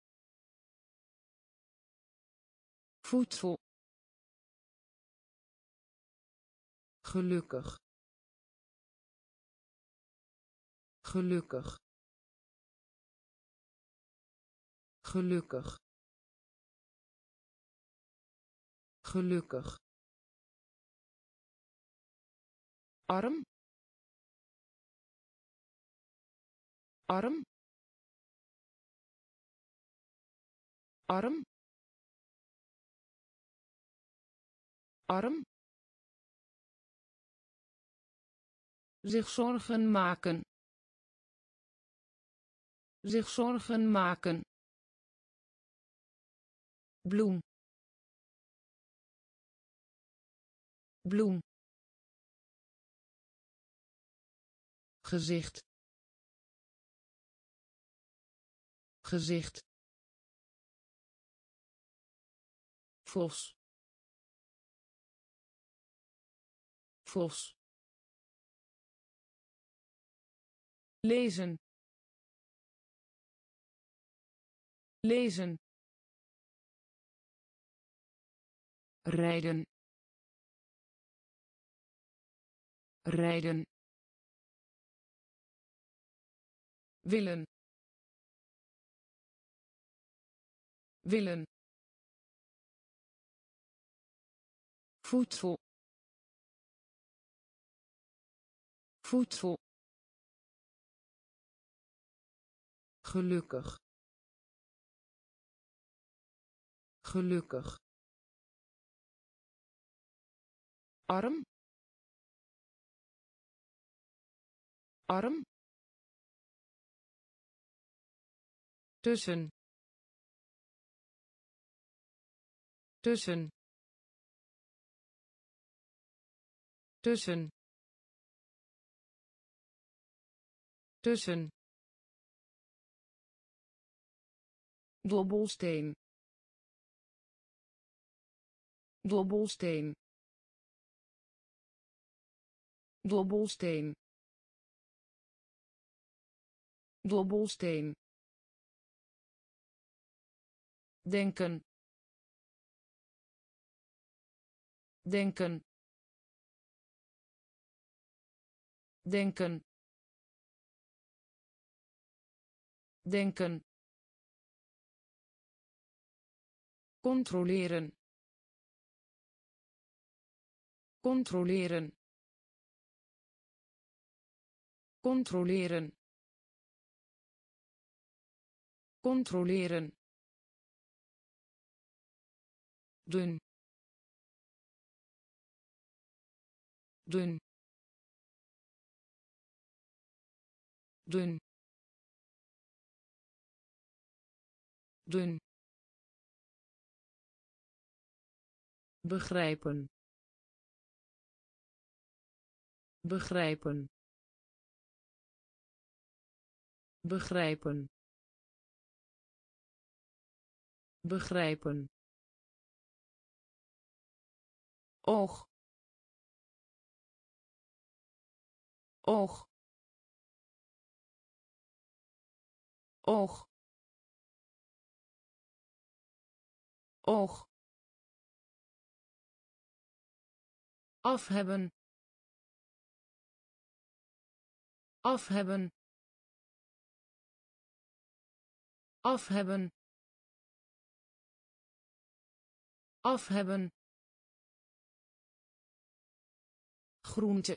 voedsel gelukkig gelukkig gelukkig gelukkig arm arm arm arm zich zorgen maken zich zorgen maken bloem bloem gezicht gezicht, vos, vos, lezen, lezen, rijden, rijden, willen, willen, voedsel, voedsel, gelukkig, gelukkig, arm, arm, tussen, tussen, tussen, tussen, dobbelsteen, dobbelsteen, dobbelsteen, dobbelsteen, denken, denken, denken, denken, controleren, controleren, controleren, controleren, dun, dun, dun, dun, begrijpen, begrijpen, begrijpen, begrijpen, oog, oog, oog, oog, afhebben, afhebben, afhebben, afhebben, groente,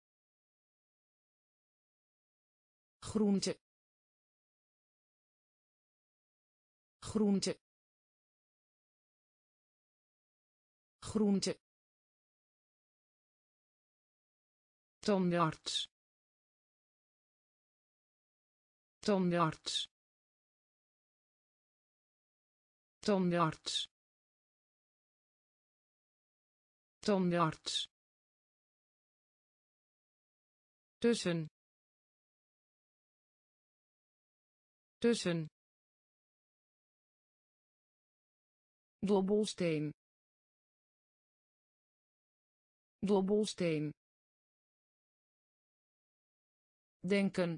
groente, groente, groente, tandarts, tandarts, tandarts, tandarts, tussen, tussen, dobbelsteen, dobbelsteen, denken,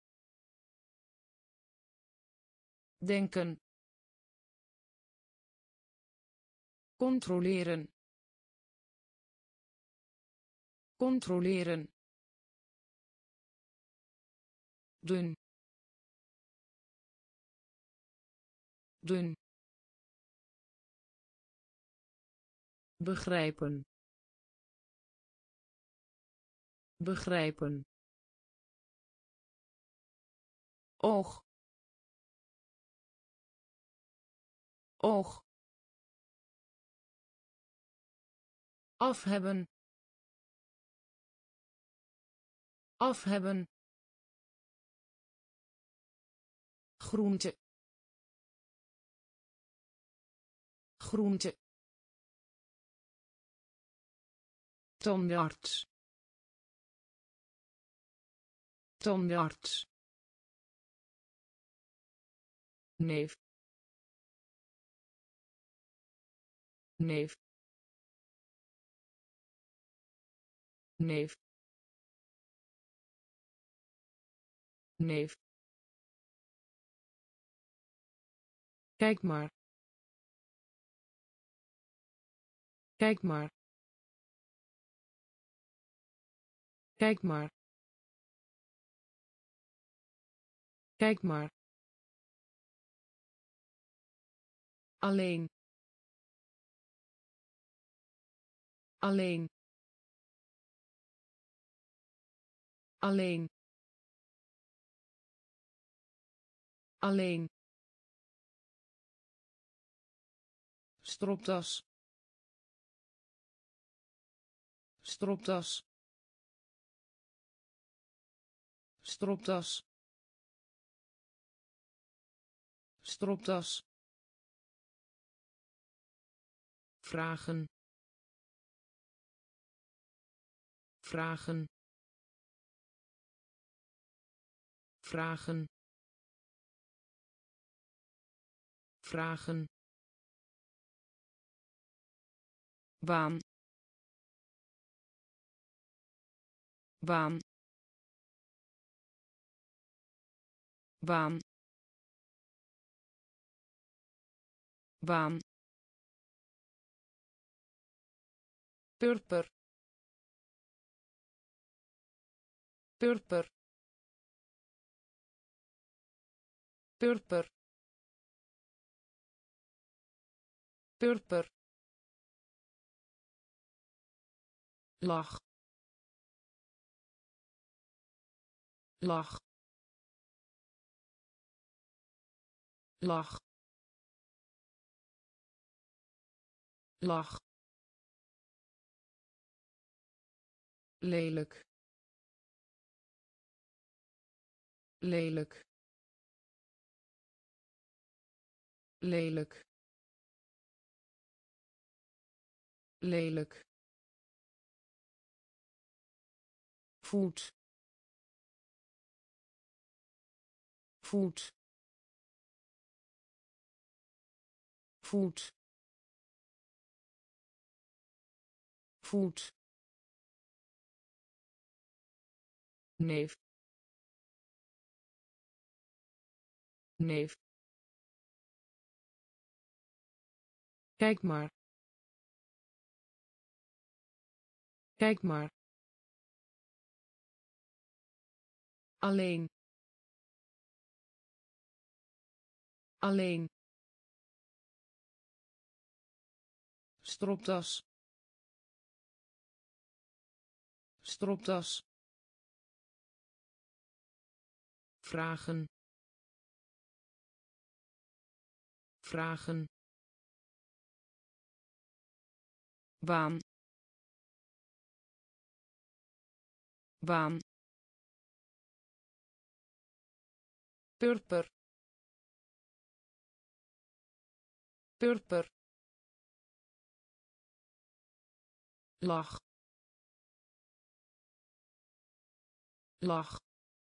denken, controleren, controleren, dun, dun, begrijpen, begrijpen, oog, oog, afhebben, afhebben, groente, groente, tandarts, tandarts, neef, neef, neef, neef. Kijk maar. Kijk maar. Kijk maar. Kijk maar. Alleen. Alleen. Alleen. Alleen. Stropdas. Stropdas. Stropdas. Stropdas. Vragen. Vragen. Vragen. Vragen. Baan. Baan. Baan. Baan. Purper. Purper. Purper. Purper. Lach. Lach. Lach. Lach. Lelijk. Lelijk. Lelijk. Lelijk. Voet. Voet. Voet. Voet. Neef. Neef. Kijk maar. Kijk maar. Alleen. Alleen. Stropdas. Stropdas. Vragen. Vragen. Baan. Baan. Purper. Purper. Lach. Lach.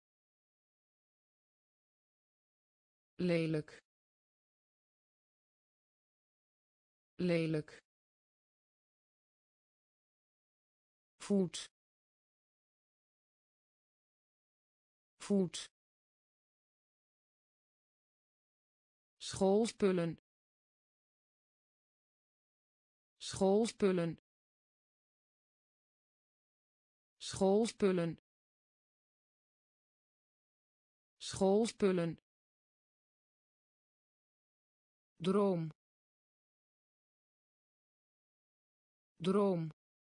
Lelijk. Lelijk. Voet. Voet. Schoolspullen. Schoolspullen. Schoolspullen. Schoolspullen. Droom. Droom.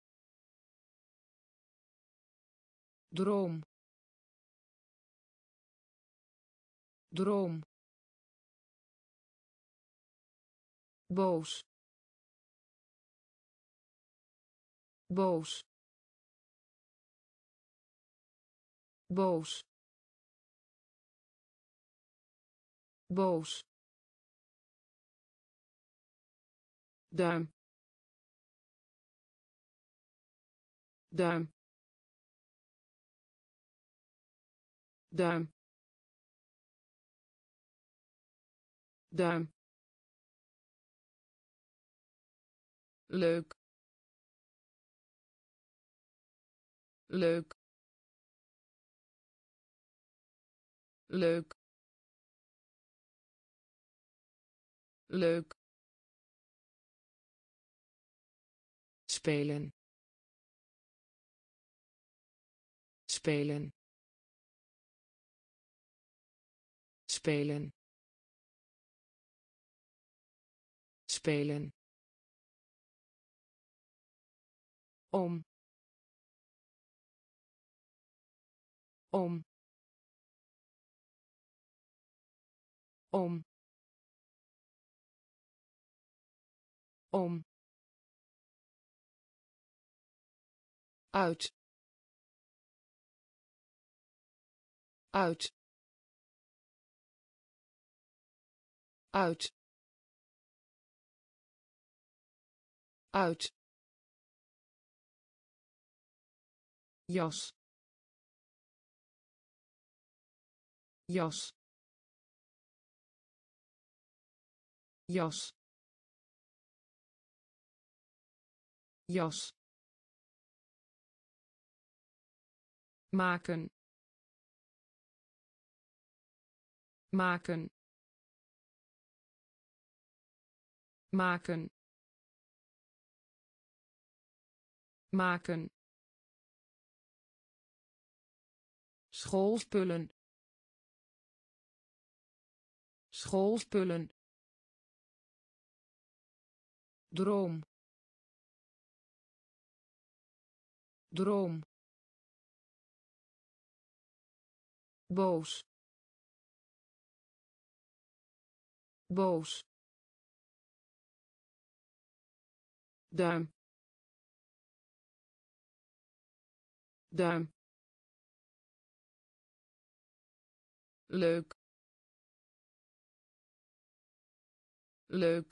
Droom. Droom. Boos. Boos. Boos. Boos. Duim. Duim. Duim. duim, leuk, leuk, leuk, leuk, spelen, spelen, spelen, spelen, om, om, om, om, uit, uit, uit, uit, jas, jas, jas, jas, maken, maken, maken, maken, schoolspullen, schoolspullen, droom, droom, boos, boos, duim, duim, leuk, leuk,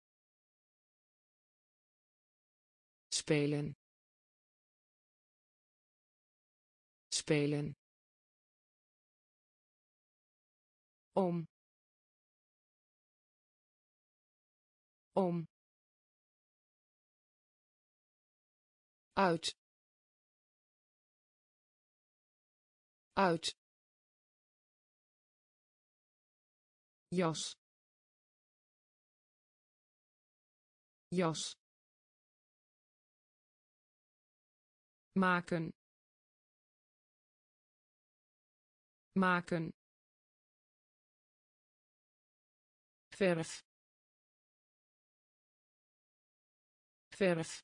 spelen, spelen, om, om, uit, uit, jas, jas, maken, maken, verf, verf,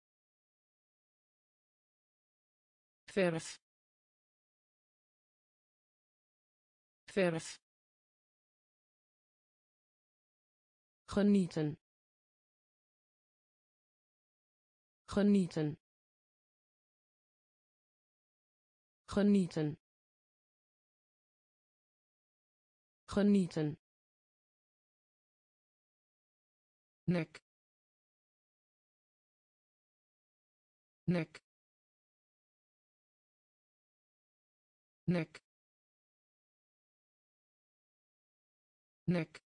verf, verf, genieten, genieten, genieten, genieten, nek, nek, nek, nek,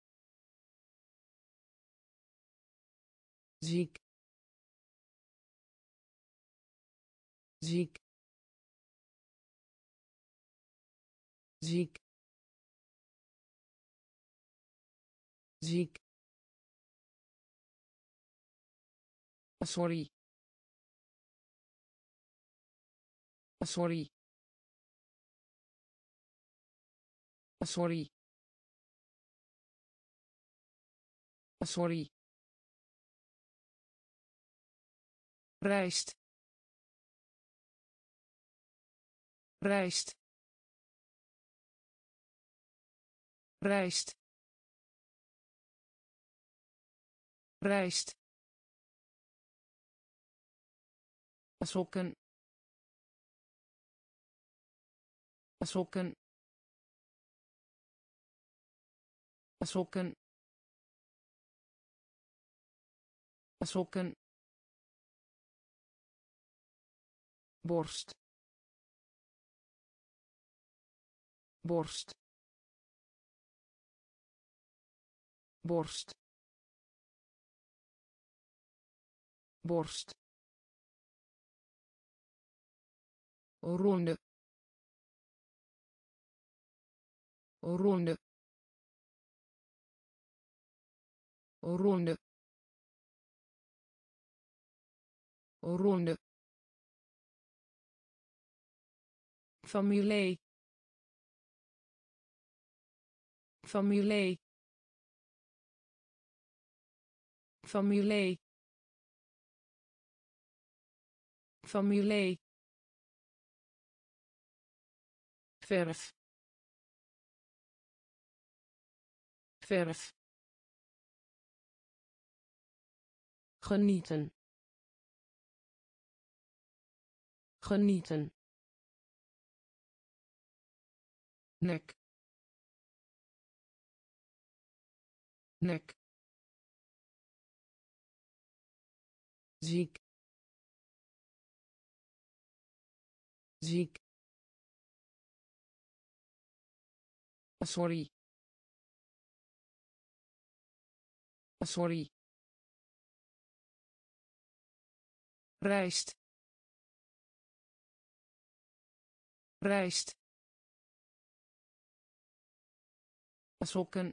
ziek, ziek, ziek, ziek, sorry, sorry, sorry, sorry, rijst, rijst, rijst, rijst, sokken, sokken, sokken, sokken, borst, borst, borst borst ronde ronde ronde ronde familie familie familie familie verf verf genieten genieten nek nek ziek ziek sorry sorry rijst rijst sokken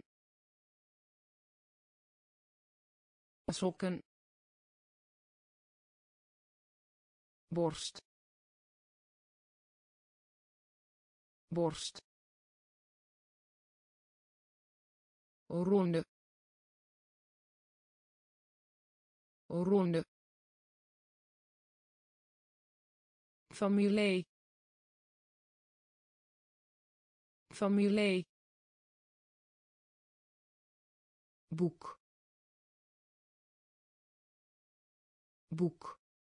sokken borst borst ronde ronde familie familie boek boek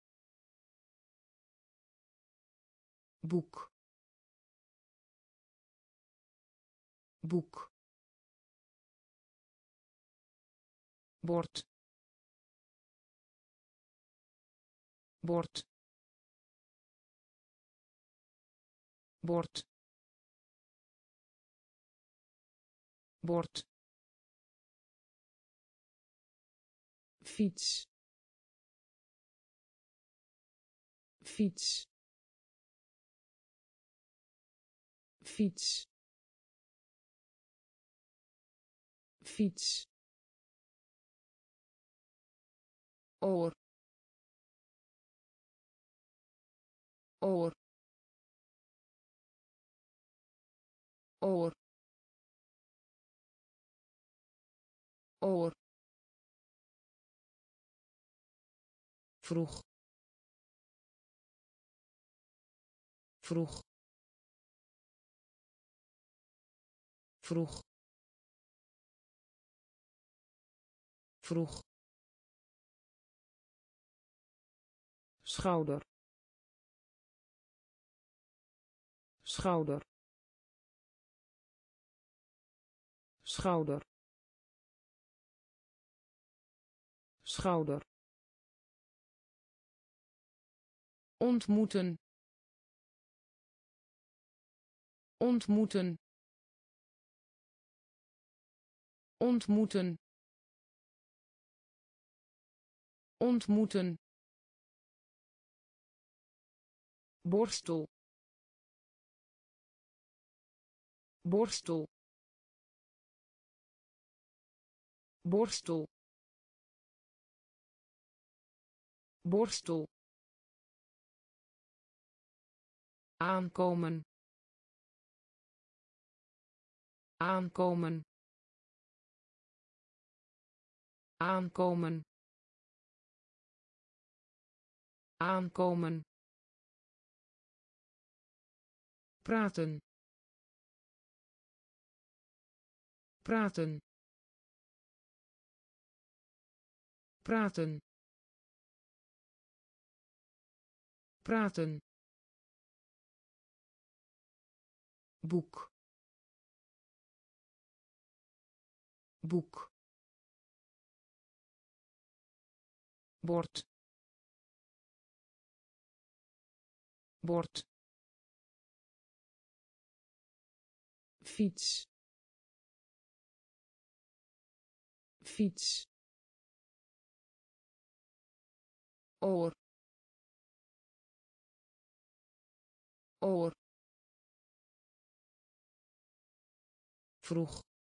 boek boek bord bord bord bord fiets fiets fiets fiets oor oor oor oor vroeg vroeg vroeg vroeg schouder schouder schouder schouder ontmoeten ontmoeten ontmoeten ontmoeten borstel borstel borstel borstel aankomen aankomen aankomen aankomen praten praten praten praten boek boek bord bord fiets fiets oor oor vroeg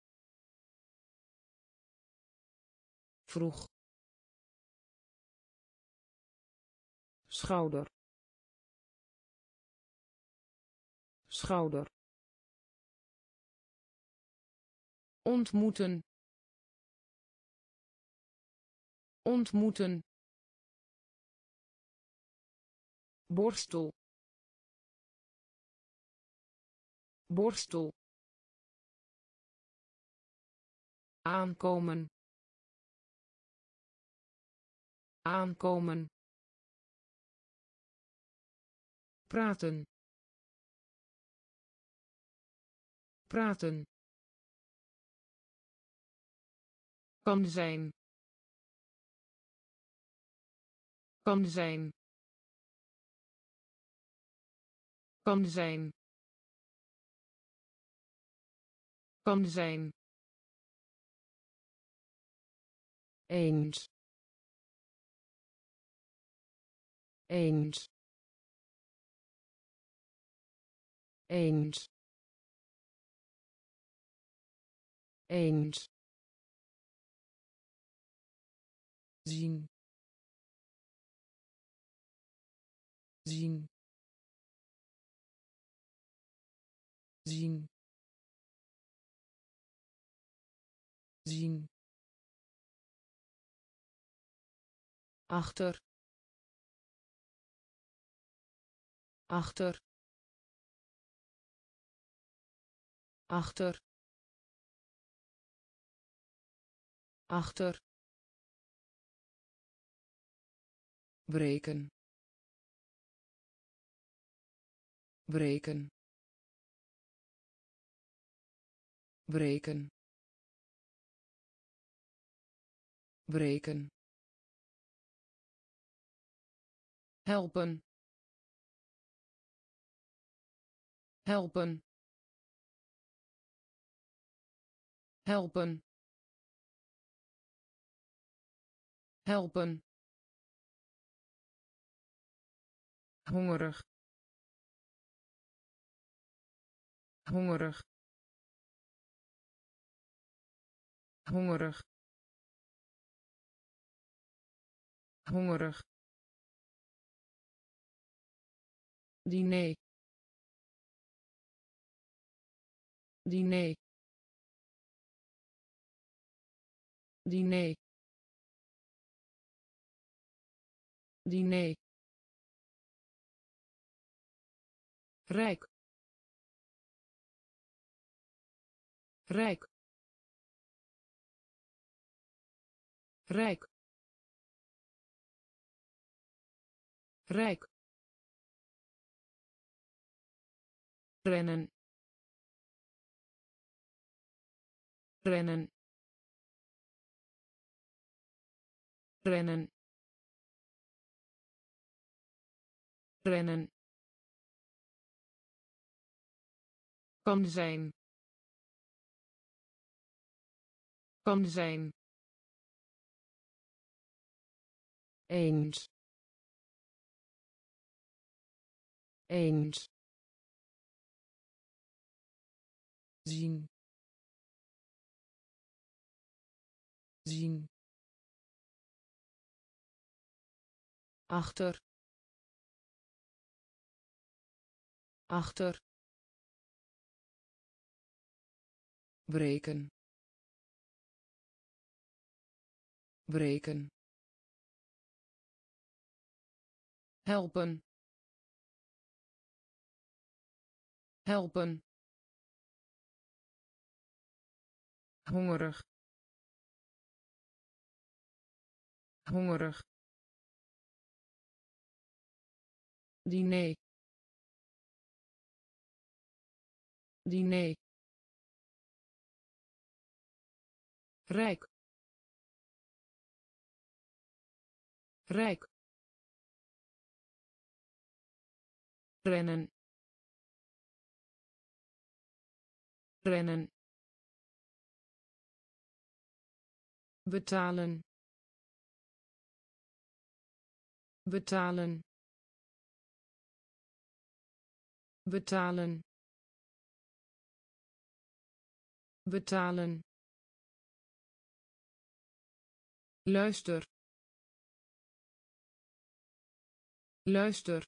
vroeg schouder schouder ontmoeten ontmoeten borstel borstel aankomen aankomen praten praten kan zijn kan zijn kan zijn kan zijn eens eens eens eens zien zien zien zien achter achter achter achter breken breken breken breken helpen helpen helpen helpen hongerig hongerig hongerig hongerig diner diner diner diner rijk rijk rijk rijk rennen rennen rennen rennen kan zijn kan zijn eens eens zien zien achter achter breken breken helpen helpen hongerig hongerig diner diner rijk rijk rennen rennen betalen, betalen, betalen, betalen, luister, luister,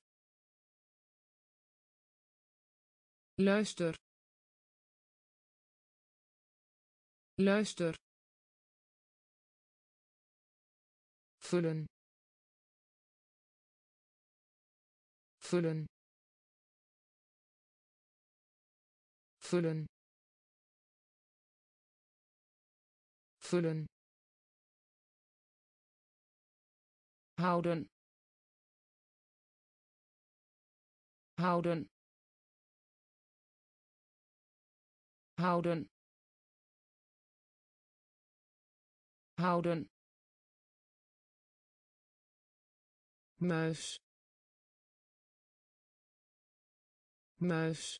luister, luister, vullen, vullen, vullen, vullen, houden, houden, houden, houden, muis, muis,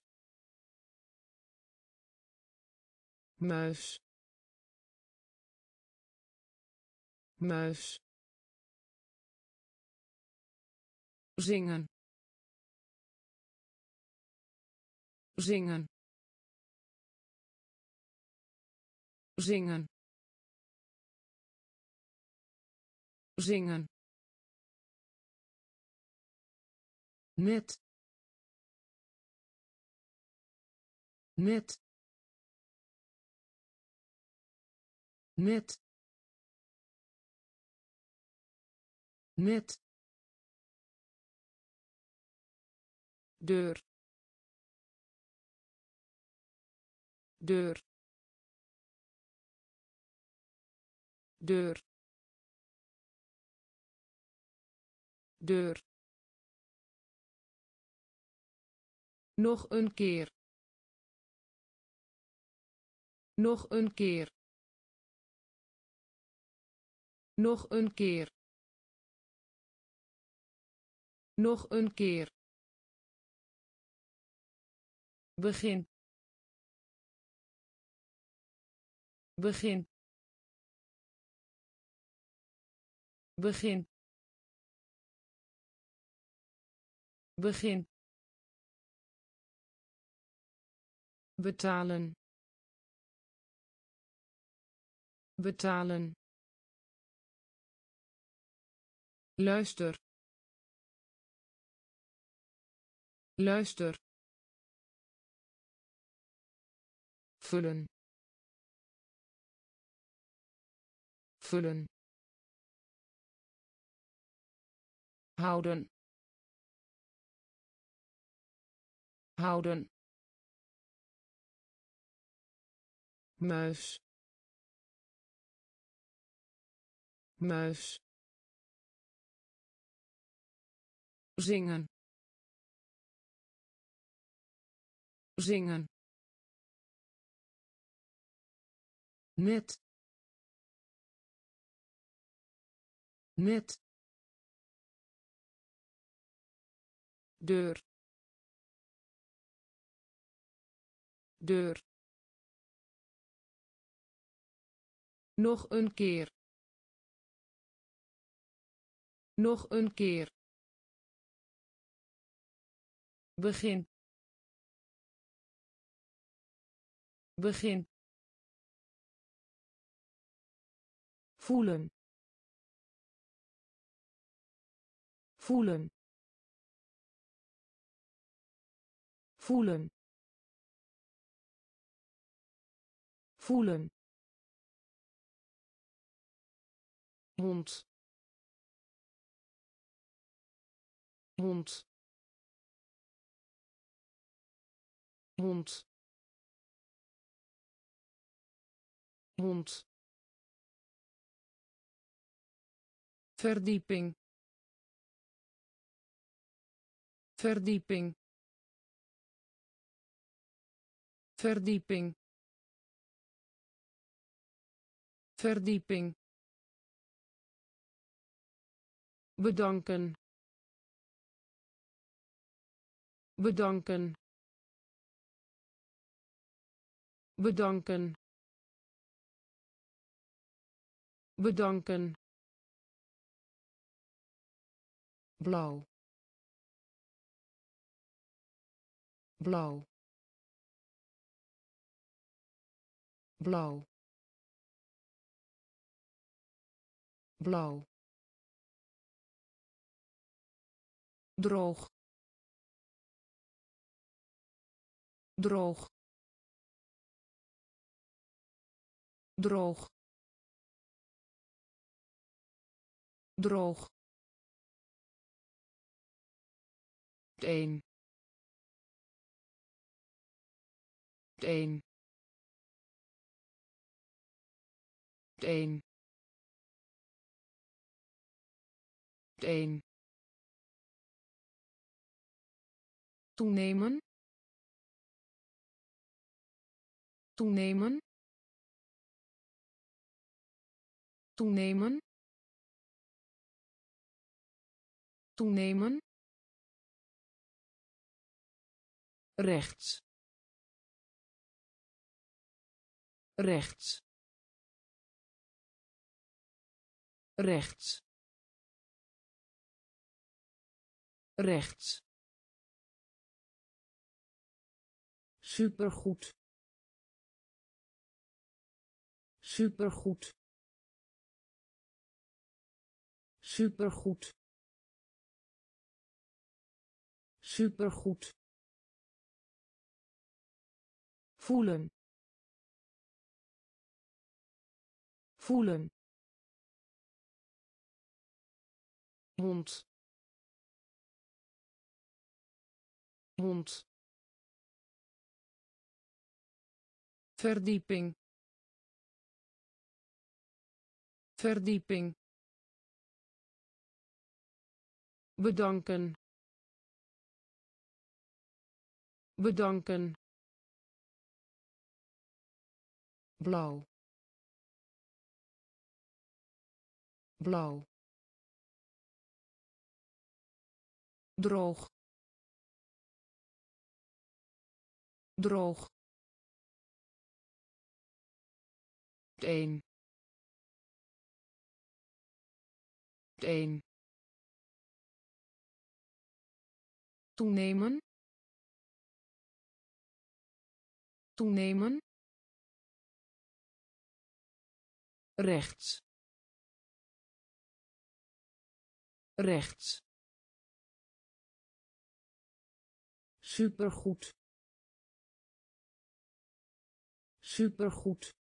muis, muis, zingen, zingen, zingen, zingen, net, net, net, net, deur, deur, deur, deur, nog een keer, nog een keer, nog een keer, nog een keer, begin, begin, begin, begin, betalen, betalen, luister, luister, vullen, vullen, houden, houden, muis, muis, zingen, zingen, net, net, deur, deur, nog een keer, nog een keer, begin, begin, voelen, voelen, voelen, voelen, hond, hond, hond, hond, verdieping, verdieping, verdieping, verdieping, bedanken, bedanken, bedanken, bedanken, blauw, blauw, blauw, blauw, droog, droog, droog, droog, een, een, een, een, toenemen, toenemen, toenemen, toenemen, rechts, rechts, rechts, rechts, supergoed, supergoed, supergoed, supergoed, voelen, voelen, hond, hond, verdieping, verdieping, bedanken, bedanken, blauw, blauw, droog, droog, een, een, toenemen, toenemen, rechts, rechts, supergoed, supergoed,